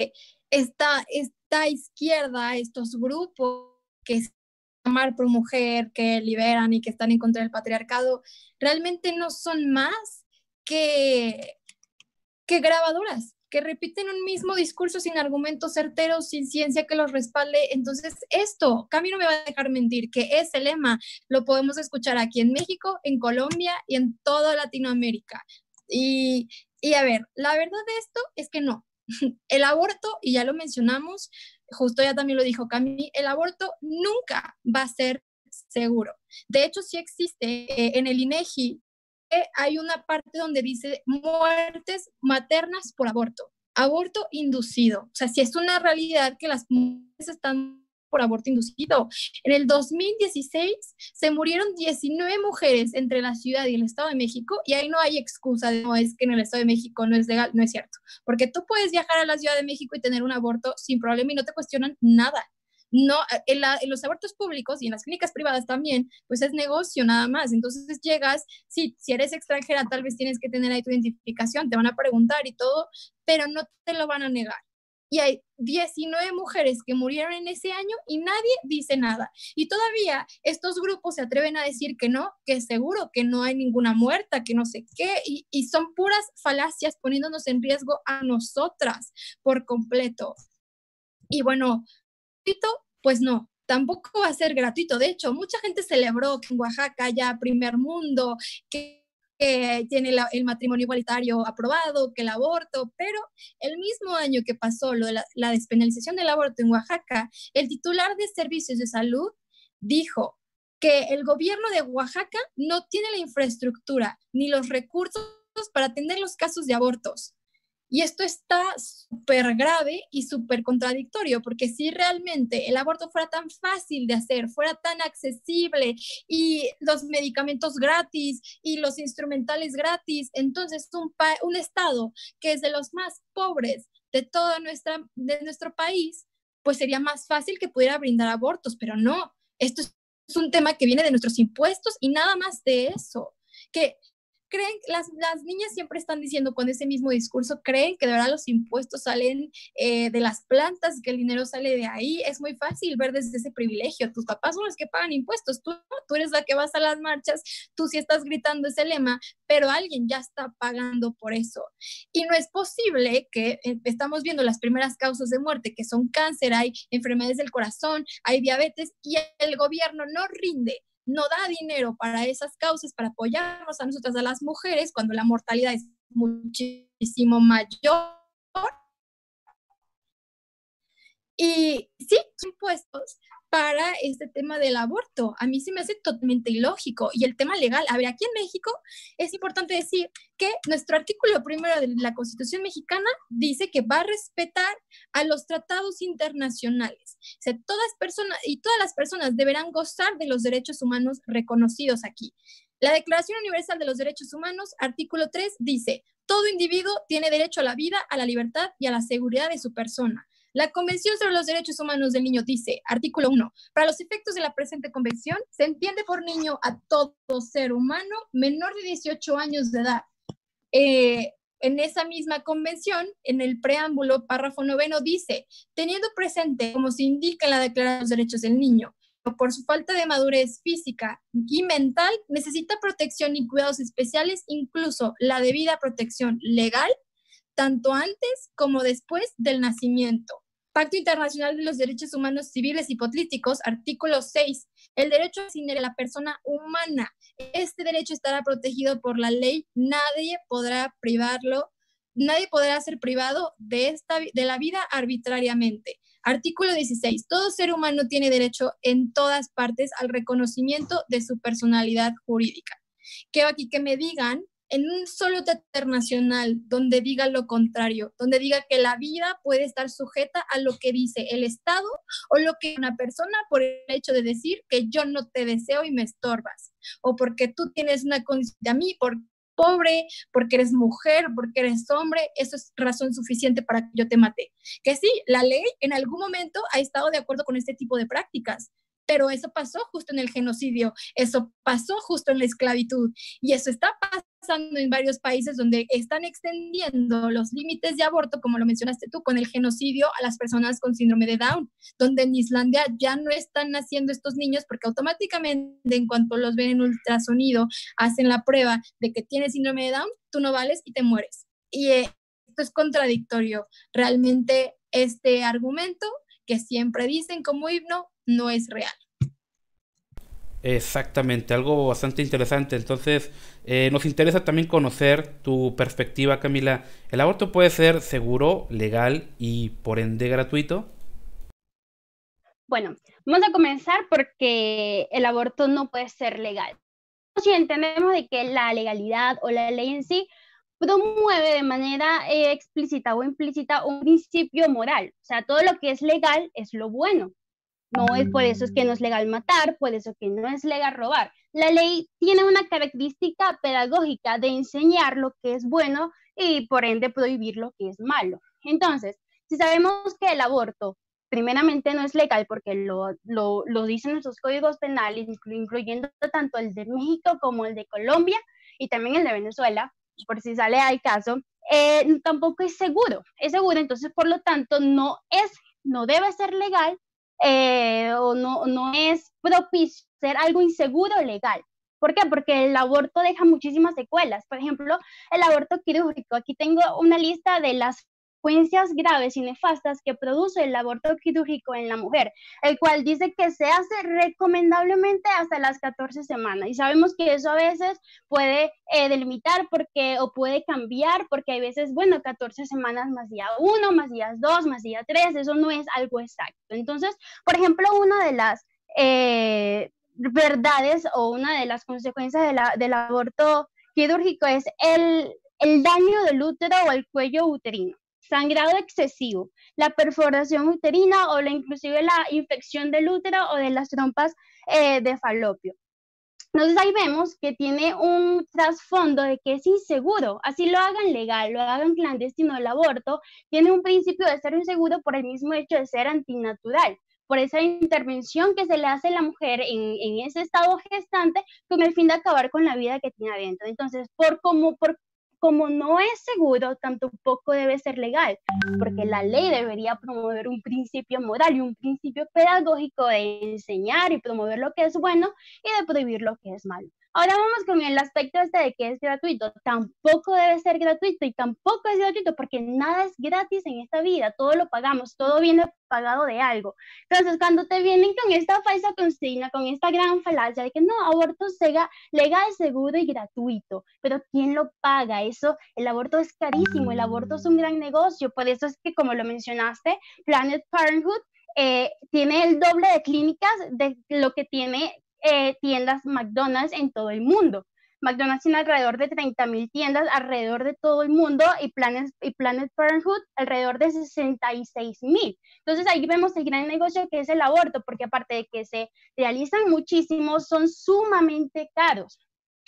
S2: Esta izquierda, estos grupos que se llaman pro mujer, que liberan y que están en contra del patriarcado, realmente no son más que, que grabadoras, que repiten un mismo discurso sin argumentos certeros, sin ciencia que los respalde. Entonces, esto, Cami no me va a dejar mentir, que ese lema lo podemos escuchar aquí en México, en Colombia y en toda Latinoamérica. Y a ver, la verdad de esto es que no. El aborto, y ya lo mencionamos, justo ya también lo dijo Cami, el aborto nunca va a ser seguro. De hecho, sí existe en el INEGI, hay una parte donde dice muertes maternas por aborto inducido. O sea, si es una realidad que las mujeres están por aborto inducido. En el 2016 se murieron 19 mujeres entre la ciudad y el Estado de México, y ahí no hay excusa de no, es que en el Estado de México no es legal, no es cierto, porque tú puedes viajar a la Ciudad de México y tener un aborto sin problema y no te cuestionan nada. No, en los abortos públicos y en las clínicas privadas también, pues es negocio nada más. Entonces llegas, sí, si eres extranjera, tal vez tienes que tener ahí tu identificación, te van a preguntar y todo, pero no te lo van a negar. Y hay 19 mujeres que murieron en ese año y nadie dice nada. Y todavía estos grupos se atreven a decir que no, que seguro que no hay ninguna muerta, que no sé qué, y son puras falacias poniéndonos en riesgo a nosotras por completo. Y bueno, pues no, tampoco va a ser gratuito. De hecho, mucha gente celebró que en Oaxaca ya primer mundo, que tiene el matrimonio igualitario aprobado, que el aborto, pero el mismo año que pasó la despenalización del aborto en Oaxaca, el titular de Servicios de Salud dijo que el gobierno de Oaxaca no tiene la infraestructura ni los recursos para atender los casos de abortos. Y esto está súper grave y súper contradictorio, porque si realmente el aborto fuera tan fácil de hacer, fuera tan accesible y los medicamentos gratis y los instrumentales gratis, entonces un estado que es de los más pobres de nuestro país, pues sería más fácil que pudiera brindar abortos, pero no, esto es un tema que viene de nuestros impuestos y nada más de eso, que creen, las niñas siempre están diciendo con ese mismo discurso, creen que de verdad los impuestos salen de las plantas, que el dinero sale de ahí. Es muy fácil ver desde ese privilegio. Tus papás son los que pagan impuestos, tú eres la que vas a las marchas, tú sí estás gritando ese lema, pero alguien ya está pagando por eso. Y no es posible que estamos viendo las primeras causas de muerte, que son cáncer, hay enfermedades del corazón, hay diabetes, y el gobierno no rinde, no da dinero para esas causas, para apoyarnos a nosotras, a las mujeres, cuando la mortalidad es muchísimo mayor. Y sí, impuestos para este tema del aborto. A mí sí me hace totalmente ilógico. Y el tema legal, a ver, aquí en México es importante decir que nuestro artículo primero de la Constitución mexicana dice que va a respetar a los tratados internacionales. O sea, todas las personas deberán gozar de los derechos humanos reconocidos aquí. La Declaración Universal de los Derechos Humanos, artículo 3, dice: todo individuo tiene derecho a la vida, a la libertad y a la seguridad de su persona. La Convención sobre los Derechos Humanos del Niño dice, artículo 1, para los efectos de la presente convención, se entiende por niño a todo ser humano menor de 18 años de edad. En esa misma convención, en el preámbulo, párrafo 9, dice, teniendo presente, como se indica en la Declaración de los Derechos del Niño, por su falta de madurez física y mental, necesita protección y cuidados especiales, incluso la debida protección legal, tanto antes como después del nacimiento. Pacto Internacional de los Derechos Humanos Civiles y Políticos, artículo 6. El derecho a decidir de la persona humana. Este derecho estará protegido por la ley. Nadie podrá privarlo, nadie podrá ser privado de la vida arbitrariamente. Artículo 16. Todo ser humano tiene derecho en todas partes al reconocimiento de su personalidad jurídica. Quiero aquí que me digan en un solo internacional donde diga lo contrario, donde diga que la vida puede estar sujeta a lo que dice el Estado o lo que una persona por el hecho de decir que yo no te deseo y me estorbas, o porque tú tienes una condición de a mí, por pobre, porque eres mujer, porque eres hombre, eso es razón suficiente para que yo te mate. Que sí, la ley en algún momento ha estado de acuerdo con este tipo de prácticas, pero eso pasó justo en el genocidio, eso pasó justo en la esclavitud, y eso está pasando en varios países donde están extendiendo los límites de aborto, como lo mencionaste tú, con el genocidio a las personas con síndrome de Down, donde en Islandia ya no están naciendo estos niños porque automáticamente en cuanto los ven en ultrasonido, hacen la prueba de que tienes síndrome de Down, tú no vales y te mueres. Y esto es contradictorio. Realmente este argumento que siempre dicen como himno no es real.
S1: Exactamente, algo bastante interesante. Entonces, nos interesa también conocer tu perspectiva, Camila. ¿El aborto puede ser seguro, legal y por ende gratuito?
S3: Bueno, vamos a comenzar porque el aborto no puede ser legal. Si entendemos de que la legalidad o la ley en sí promueve de manera explícita o implícita un principio moral. O sea, todo lo que es legal es lo bueno. No es por eso es que no es legal matar, por eso que no es legal robar. La ley tiene una característica pedagógica de enseñar lo que es bueno y por ende prohibir lo que es malo. Entonces, si sabemos que el aborto primeramente no es legal porque lo dicen nuestros códigos penales, incluyendo tanto el de México como el de Colombia y también el de Venezuela, por si sale al caso, tampoco es seguro, entonces por lo tanto no debe ser legal o no es propicio ser algo inseguro legal. ¿Por qué? Porque el aborto deja muchísimas secuelas. Por ejemplo, el aborto quirúrgico. Aquí tengo una lista de las consecuencias graves y nefastas que produce el aborto quirúrgico en la mujer, el cual dice que se hace recomendablemente hasta las 14 semanas. Y sabemos que eso a veces puede delimitar o puede cambiar, porque hay veces, 14 semanas más día 1, más día 2, más día 3, eso no es algo exacto. Entonces, por ejemplo, una de las verdades o una de las consecuencias del aborto quirúrgico es el daño del útero o el cuello uterino, sangrado excesivo, la perforación uterina o inclusive la infección del útero o de las trompas de falopio. Entonces ahí vemos que tiene un trasfondo de que es inseguro, así lo hagan legal, lo hagan clandestino, el aborto tiene un principio de ser inseguro por el mismo hecho de ser antinatural, por esa intervención que se le hace a la mujer en ese estado gestante con el fin de acabar con la vida que tiene adentro. Entonces, como no es seguro, tampoco debe ser legal, porque la ley debería promover un principio moral y un principio pedagógico de enseñar y promover lo que es bueno y de prohibir lo que es malo. Ahora vamos con el aspecto de que es gratuito. Tampoco debe ser gratuito y tampoco es gratuito porque nada es gratis en esta vida, todo lo pagamos, todo viene pagado de algo. Entonces, cuando te vienen con esta falsa consigna, con esta gran falacia de que no, aborto sea legal, seguro y gratuito, pero ¿quién lo paga? El aborto es carísimo, el aborto es un gran negocio, por eso es que, como lo mencionaste, Planned Parenthood tiene el doble de clínicas de lo que tiene tiendas McDonald's en todo el mundo. McDonald's tiene alrededor de 30,000 tiendas alrededor de todo el mundo y Planned Parenthood alrededor de 66,000. Entonces ahí vemos el gran negocio que es el aborto, porque aparte de que se realizan muchísimos, son sumamente caros.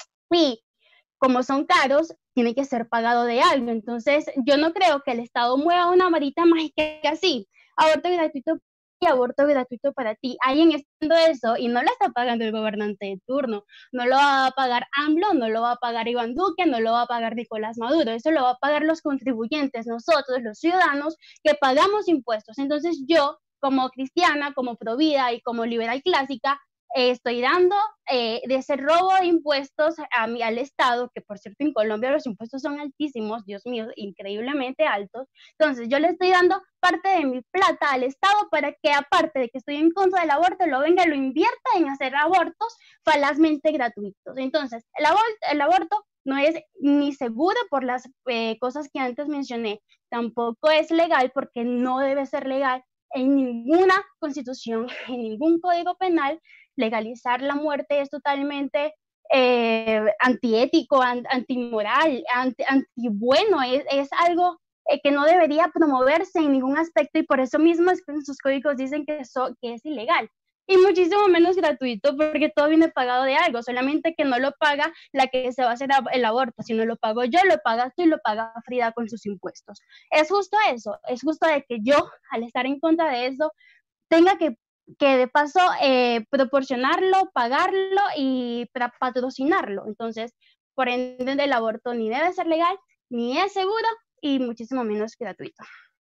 S3: Y como son caros, tiene que ser pagado de algo. Entonces yo no creo que el Estado mueva una varita mágica así. Aborto gratuito y aborto gratuito para ti. Alguien está haciendo eso y no lo está pagando el gobernante de turno, no lo va a pagar AMLO, no lo va a pagar Iván Duque, no lo va a pagar Nicolás Maduro, eso lo va a pagar los contribuyentes, nosotros, los ciudadanos que pagamos impuestos. Entonces yo, como cristiana, como provida y como liberal clásica, estoy dando de ese robo de impuestos al Estado, que por cierto en Colombia los impuestos son altísimos, Dios mío, increíblemente altos. Entonces yo le estoy dando parte de mi plata al Estado para que, aparte de que estoy en contra del aborto, lo venga y lo invierta en hacer abortos falazmente gratuitos. Entonces el aborto no es ni seguro por las cosas que antes mencioné, tampoco es legal porque no debe ser legal en ninguna constitución, en ningún código penal. Legalizar la muerte es totalmente antiético, antimoral, antibueno, es algo que no debería promoverse en ningún aspecto, y por eso mismo es que en sus códigos dicen que es ilegal. Y muchísimo menos gratuito, porque todo viene pagado de algo, solamente que no lo paga la que se va a hacer el aborto, si no lo pago yo, lo pagas tú y lo paga Frida con sus impuestos. Es justo eso, es justo de que yo, al estar en contra de eso, tenga que de paso proporcionarlo, pagarlo y patrocinarlo. Entonces, por ende, el aborto ni debe ser legal, ni es seguro y muchísimo menos gratuito.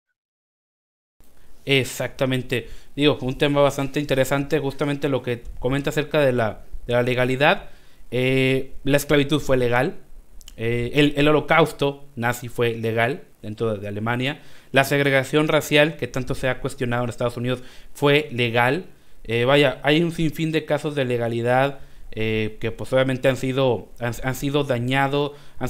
S1: Exactamente. Digo, un tema bastante interesante, justamente lo que comenta acerca de la legalidad. La esclavitud fue legal. El holocausto nazi fue legal dentro de Alemania. La segregación racial, que tanto se ha cuestionado en Estados Unidos, fue legal. Vaya, hay un sinfín de casos de legalidad que pues obviamente han sido dañados,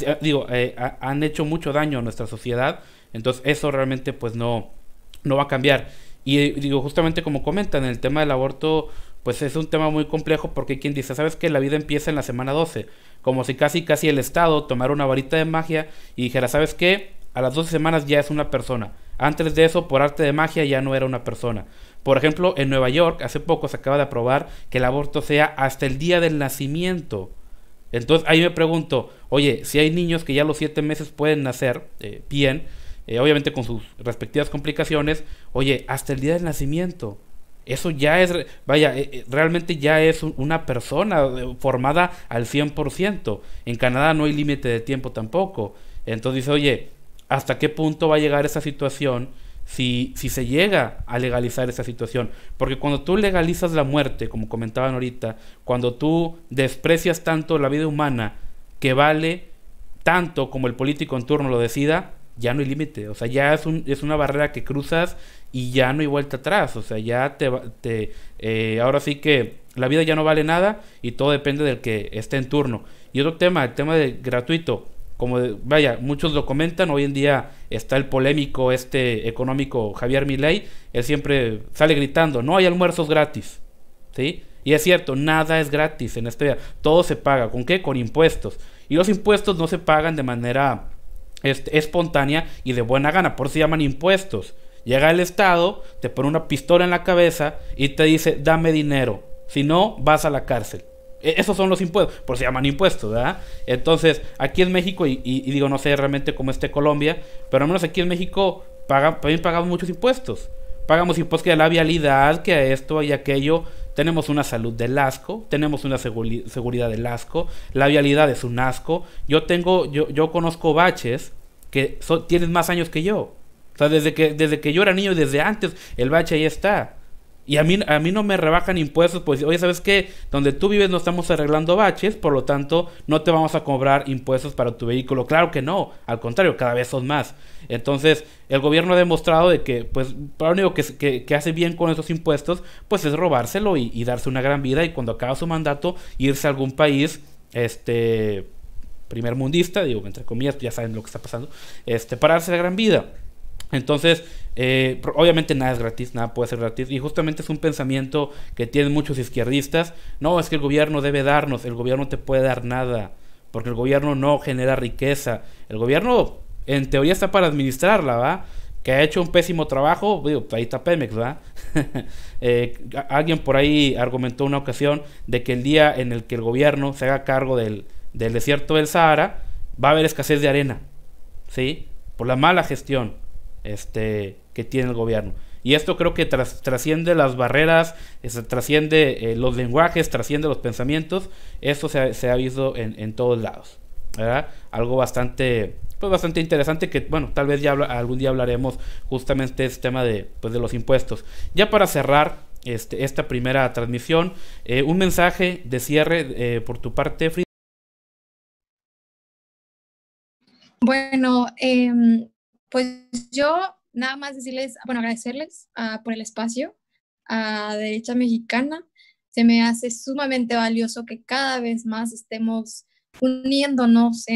S1: han hecho mucho daño a nuestra sociedad. Entonces eso realmente pues no va a cambiar. Y digo, justamente como comentan, el tema del aborto pues es un tema muy complejo, porque hay quien dice, ¿sabes qué? La vida empieza en la semana 12, como si casi el Estado tomara una varita de magia y dijera, ¿sabes qué? A las 12 semanas ya es una persona. Antes de eso, por arte de magia, ya no era una persona. Por ejemplo, en Nueva York, hace poco se acaba de aprobar que el aborto sea hasta el día del nacimiento. Entonces ahí me pregunto, oye, si hay niños que ya a los 7 meses pueden nacer bien, obviamente con sus respectivas complicaciones, oye, hasta el día del nacimiento, eso ya es, vaya, realmente ya es una persona formada al 100%. En Canadá no hay límite de tiempo tampoco. Entonces dice, oye, ¿hasta qué punto va a llegar esa situación si se llega a legalizar esa situación? Porque cuando tú legalizas la muerte, como comentaban ahorita, cuando tú desprecias tanto la vida humana, que vale tanto como el político en turno lo decida, ya no hay límite. O sea, ya es una barrera que cruzas y ya no hay vuelta atrás. O sea, ya ahora sí que la vida ya no vale nada y todo depende del que esté en turno. Y otro tema, el tema de gratuito. Vaya, muchos lo comentan, hoy en día está el polémico económico Javier Milei, él siempre sale gritando, no hay almuerzos gratis, ¿sí? Y es cierto, nada es gratis en esta vida, todo se paga, ¿con qué? Con impuestos, y los impuestos no se pagan de manera espontánea y de buena gana, por eso se llaman impuestos. Llega el Estado, te pone una pistola en la cabeza y te dice, dame dinero, si no, vas a la cárcel. Esos son los impuestos, por eso se llaman impuestos, ¿verdad? Entonces, aquí en México, y digo, no sé realmente cómo esté Colombia, pero al menos aquí en México también pagamos muchos impuestos. Pagamos impuestos a la vialidad, que a esto y aquello. Tenemos una salud del asco, tenemos una seguridad del asco, la vialidad es un asco. Yo conozco baches que tienen más años que yo. O sea, desde que yo era niño, desde antes, el bache ahí está. Y a mí no me rebajan impuestos, pues, oye, ¿sabes qué? Donde tú vives no estamos arreglando baches, por lo tanto, no te vamos a cobrar impuestos para tu vehículo. Claro que no, al contrario, cada vez son más. Entonces, el gobierno ha demostrado de que, pues, lo único que hace bien con esos impuestos, pues, es robárselo y darse una gran vida, y cuando acaba su mandato, irse a algún país, primer mundista, digo, entre comillas, ya saben lo que está pasando, para darse la gran vida. Entonces, obviamente nada es gratis, nada puede ser gratis, y justamente es un pensamiento que tienen muchos izquierdistas. No, es que el gobierno debe darnos, el gobierno no te puede dar nada, porque el gobierno no genera riqueza. El gobierno, en teoría, está para administrarla, ¿va? Que ha hecho un pésimo trabajo, digo, ahí está Pemex, ¿va? Alguien por ahí argumentó una ocasión de que el día en el que el gobierno se haga cargo del desierto del Sahara, va a haber escasez de arena, ¿sí? Por la mala gestión que tiene el gobierno. Y esto creo que trasciende las barreras, trasciende los lenguajes, trasciende los pensamientos. Esto se ha visto en todos lados, ¿verdad? Algo bastante interesante que, bueno, tal vez ya algún día hablaremos justamente este tema de los impuestos. Ya para cerrar, esta primera transmisión. Un mensaje de cierre por tu parte, Frida.
S2: Bueno, pues yo nada más decirles, bueno, agradecerles por el espacio a Derecha Mexicana. Se me hace sumamente valioso que cada vez más estemos uniéndonos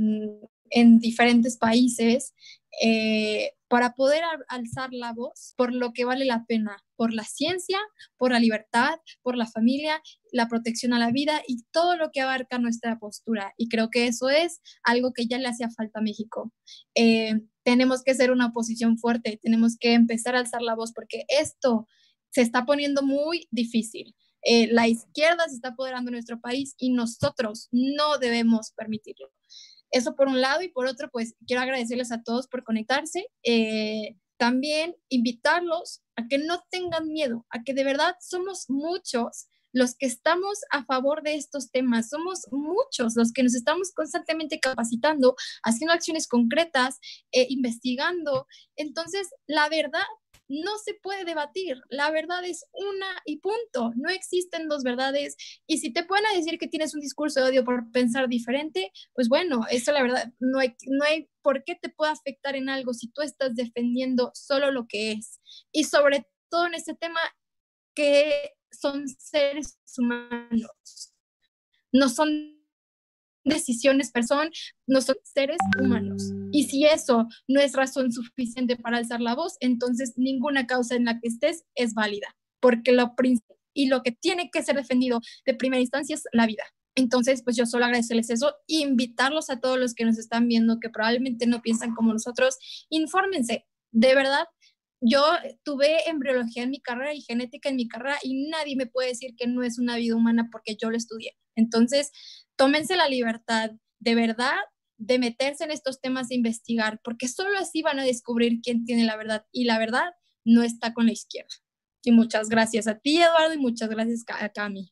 S2: en diferentes países para poder alzar la voz por lo que vale la pena, por la ciencia, por la libertad, por la familia, la protección a la vida y todo lo que abarca nuestra postura. Y creo que eso es algo que ya le hacía falta a México. Tenemos que ser una oposición fuerte, tenemos que empezar a alzar la voz porque esto se está poniendo muy difícil. La izquierda se está apoderando de nuestro país y nosotros no debemos permitirlo. Eso por un lado, y por otro, pues quiero agradecerles a todos por conectarse. También invitarlos a que no tengan miedo, a que de verdad somos muchos los que estamos a favor de estos temas, somos muchos los que nos estamos constantemente capacitando, haciendo acciones concretas, investigando. Entonces, la verdad no se puede debatir, la verdad es una y punto, no existen dos verdades, y si te pueden decir que tienes un discurso de odio por pensar diferente, pues bueno, eso la verdad, no hay por qué te pueda afectar en algo si tú estás defendiendo solo lo que es, y sobre todo en este tema que son seres humanos, no son decisiones, no son seres humanos. Y si eso no es razón suficiente para alzar la voz, entonces ninguna causa en la que estés es válida, porque lo que tiene que ser defendido de primera instancia es la vida. Entonces, pues yo solo agradecerles eso, invitarlos a todos los que nos están viendo, que probablemente no piensan como nosotros, infórmense, de verdad. Yo tuve embriología en mi carrera y genética en mi carrera y nadie me puede decir que no es una vida humana porque yo lo estudié. Entonces, tómense la libertad de verdad de meterse en estos temas e investigar, porque solo así van a descubrir quién tiene la verdad, y la verdad no está con la izquierda. Y muchas gracias a ti, Eduardo, y muchas gracias a Cami.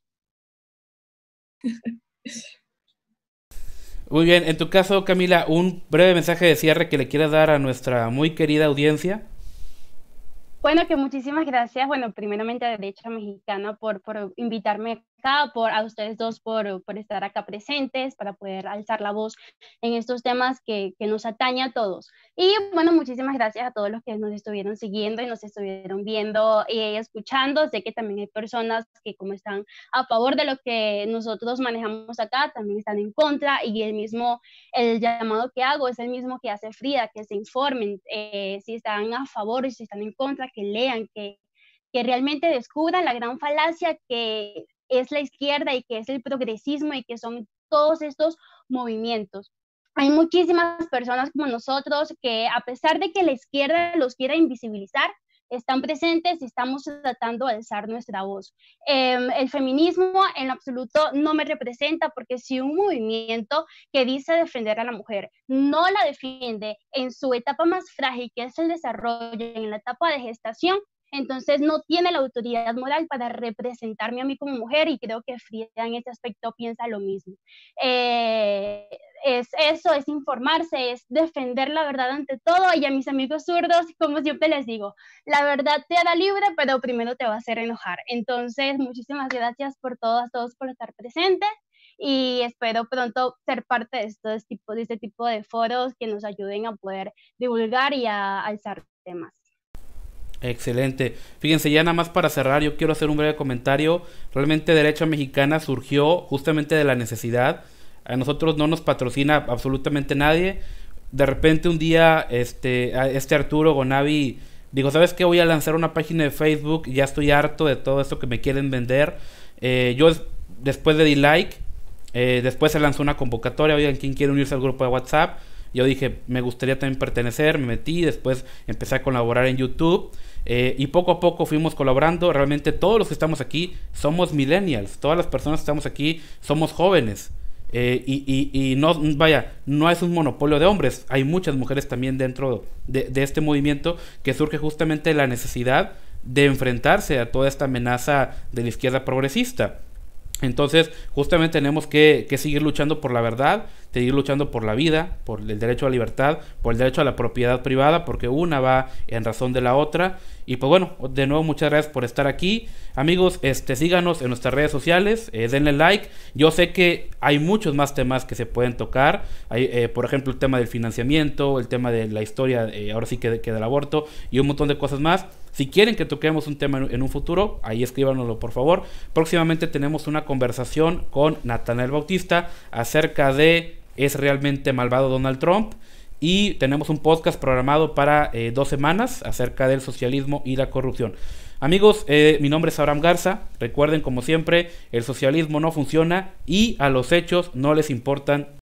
S1: Muy bien, en tu caso, Camila, un breve mensaje de cierre que le quieras dar a nuestra muy querida audiencia.
S3: Bueno, que muchísimas gracias. Bueno, primeramente a Derecha Mexicana por invitarme acá, a ustedes dos por estar acá presentes, para poder alzar la voz en estos temas que nos atañen a todos. Y bueno, muchísimas gracias a todos los que nos estuvieron siguiendo y nos estuvieron viendo y escuchando. Sé que también hay personas que, como están a favor de lo que nosotros manejamos acá, también están en contra, y el llamado que hago es el mismo que hace Frida, que se informen, si están a favor y si están en contra, que lean, que realmente descubran la gran falacia que es la izquierda y que es el progresismo y que son todos estos movimientos. Hay muchísimas personas como nosotros que, a pesar de que la izquierda los quiera invisibilizar, están presentes y estamos tratando de alzar nuestra voz. El feminismo en absoluto no me representa, porque si un movimiento que dice defender a la mujer no la defiende en su etapa más frágil, que es el desarrollo, en la etapa de gestación, entonces no tiene la autoridad moral para representarme a mí como mujer, y creo que Frida en este aspecto piensa lo mismo. Es eso, es informarse, es defender la verdad ante todo. Y a mis amigos zurdos, como siempre les digo, la verdad te hará libre, pero primero te va a hacer enojar. Entonces, muchísimas gracias por todos por estar presentes, y espero pronto ser parte de este tipo de foros que nos ayuden a poder divulgar y a alzar temas.
S1: Excelente. Fíjense, ya nada más para cerrar, yo quiero hacer un breve comentario. Realmente Derecha Mexicana surgió justamente de la necesidad. A nosotros no nos patrocina absolutamente nadie. De repente un día Arturo Gonavi dijo, ¿sabes qué? Voy a lanzar una página de Facebook, ya estoy harto de todo esto que me quieren vender. Yo después le di like, después se lanzó una convocatoria, oigan, ¿quién quiere unirse al grupo de WhatsApp? Yo dije, me gustaría también pertenecer, me metí, después empecé a colaborar en YouTube, y poco a poco fuimos colaborando. Realmente todos los que estamos aquí somos millennials, todas las personas que estamos aquí somos jóvenes, y no es un monopolio de hombres, hay muchas mujeres también dentro de este movimiento, que surge justamente de la necesidad de enfrentarse a toda esta amenaza de la izquierda progresista. Entonces, justamente tenemos que seguir luchando por la verdad, seguir luchando por la vida, por el derecho a la libertad, por el derecho a la propiedad privada, porque una va en razón de la otra. Y pues bueno, de nuevo muchas gracias por estar aquí. Amigos, síganos en nuestras redes sociales, denle like. Yo sé que hay muchos más temas que se pueden tocar. Hay, por ejemplo, el tema del financiamiento, el tema de la historia, ahora sí que del aborto y un montón de cosas más. Si quieren que toquemos un tema en un futuro, ahí escríbanoslo por favor. Próximamente tenemos una conversación con Natanael Bautista acerca de ¿es realmente malvado Donald Trump? Y tenemos un podcast programado para 2 semanas acerca del socialismo y la corrupción. Amigos, mi nombre es Abraham Garza. Recuerden, como siempre, el socialismo no funciona y a los hechos no les importan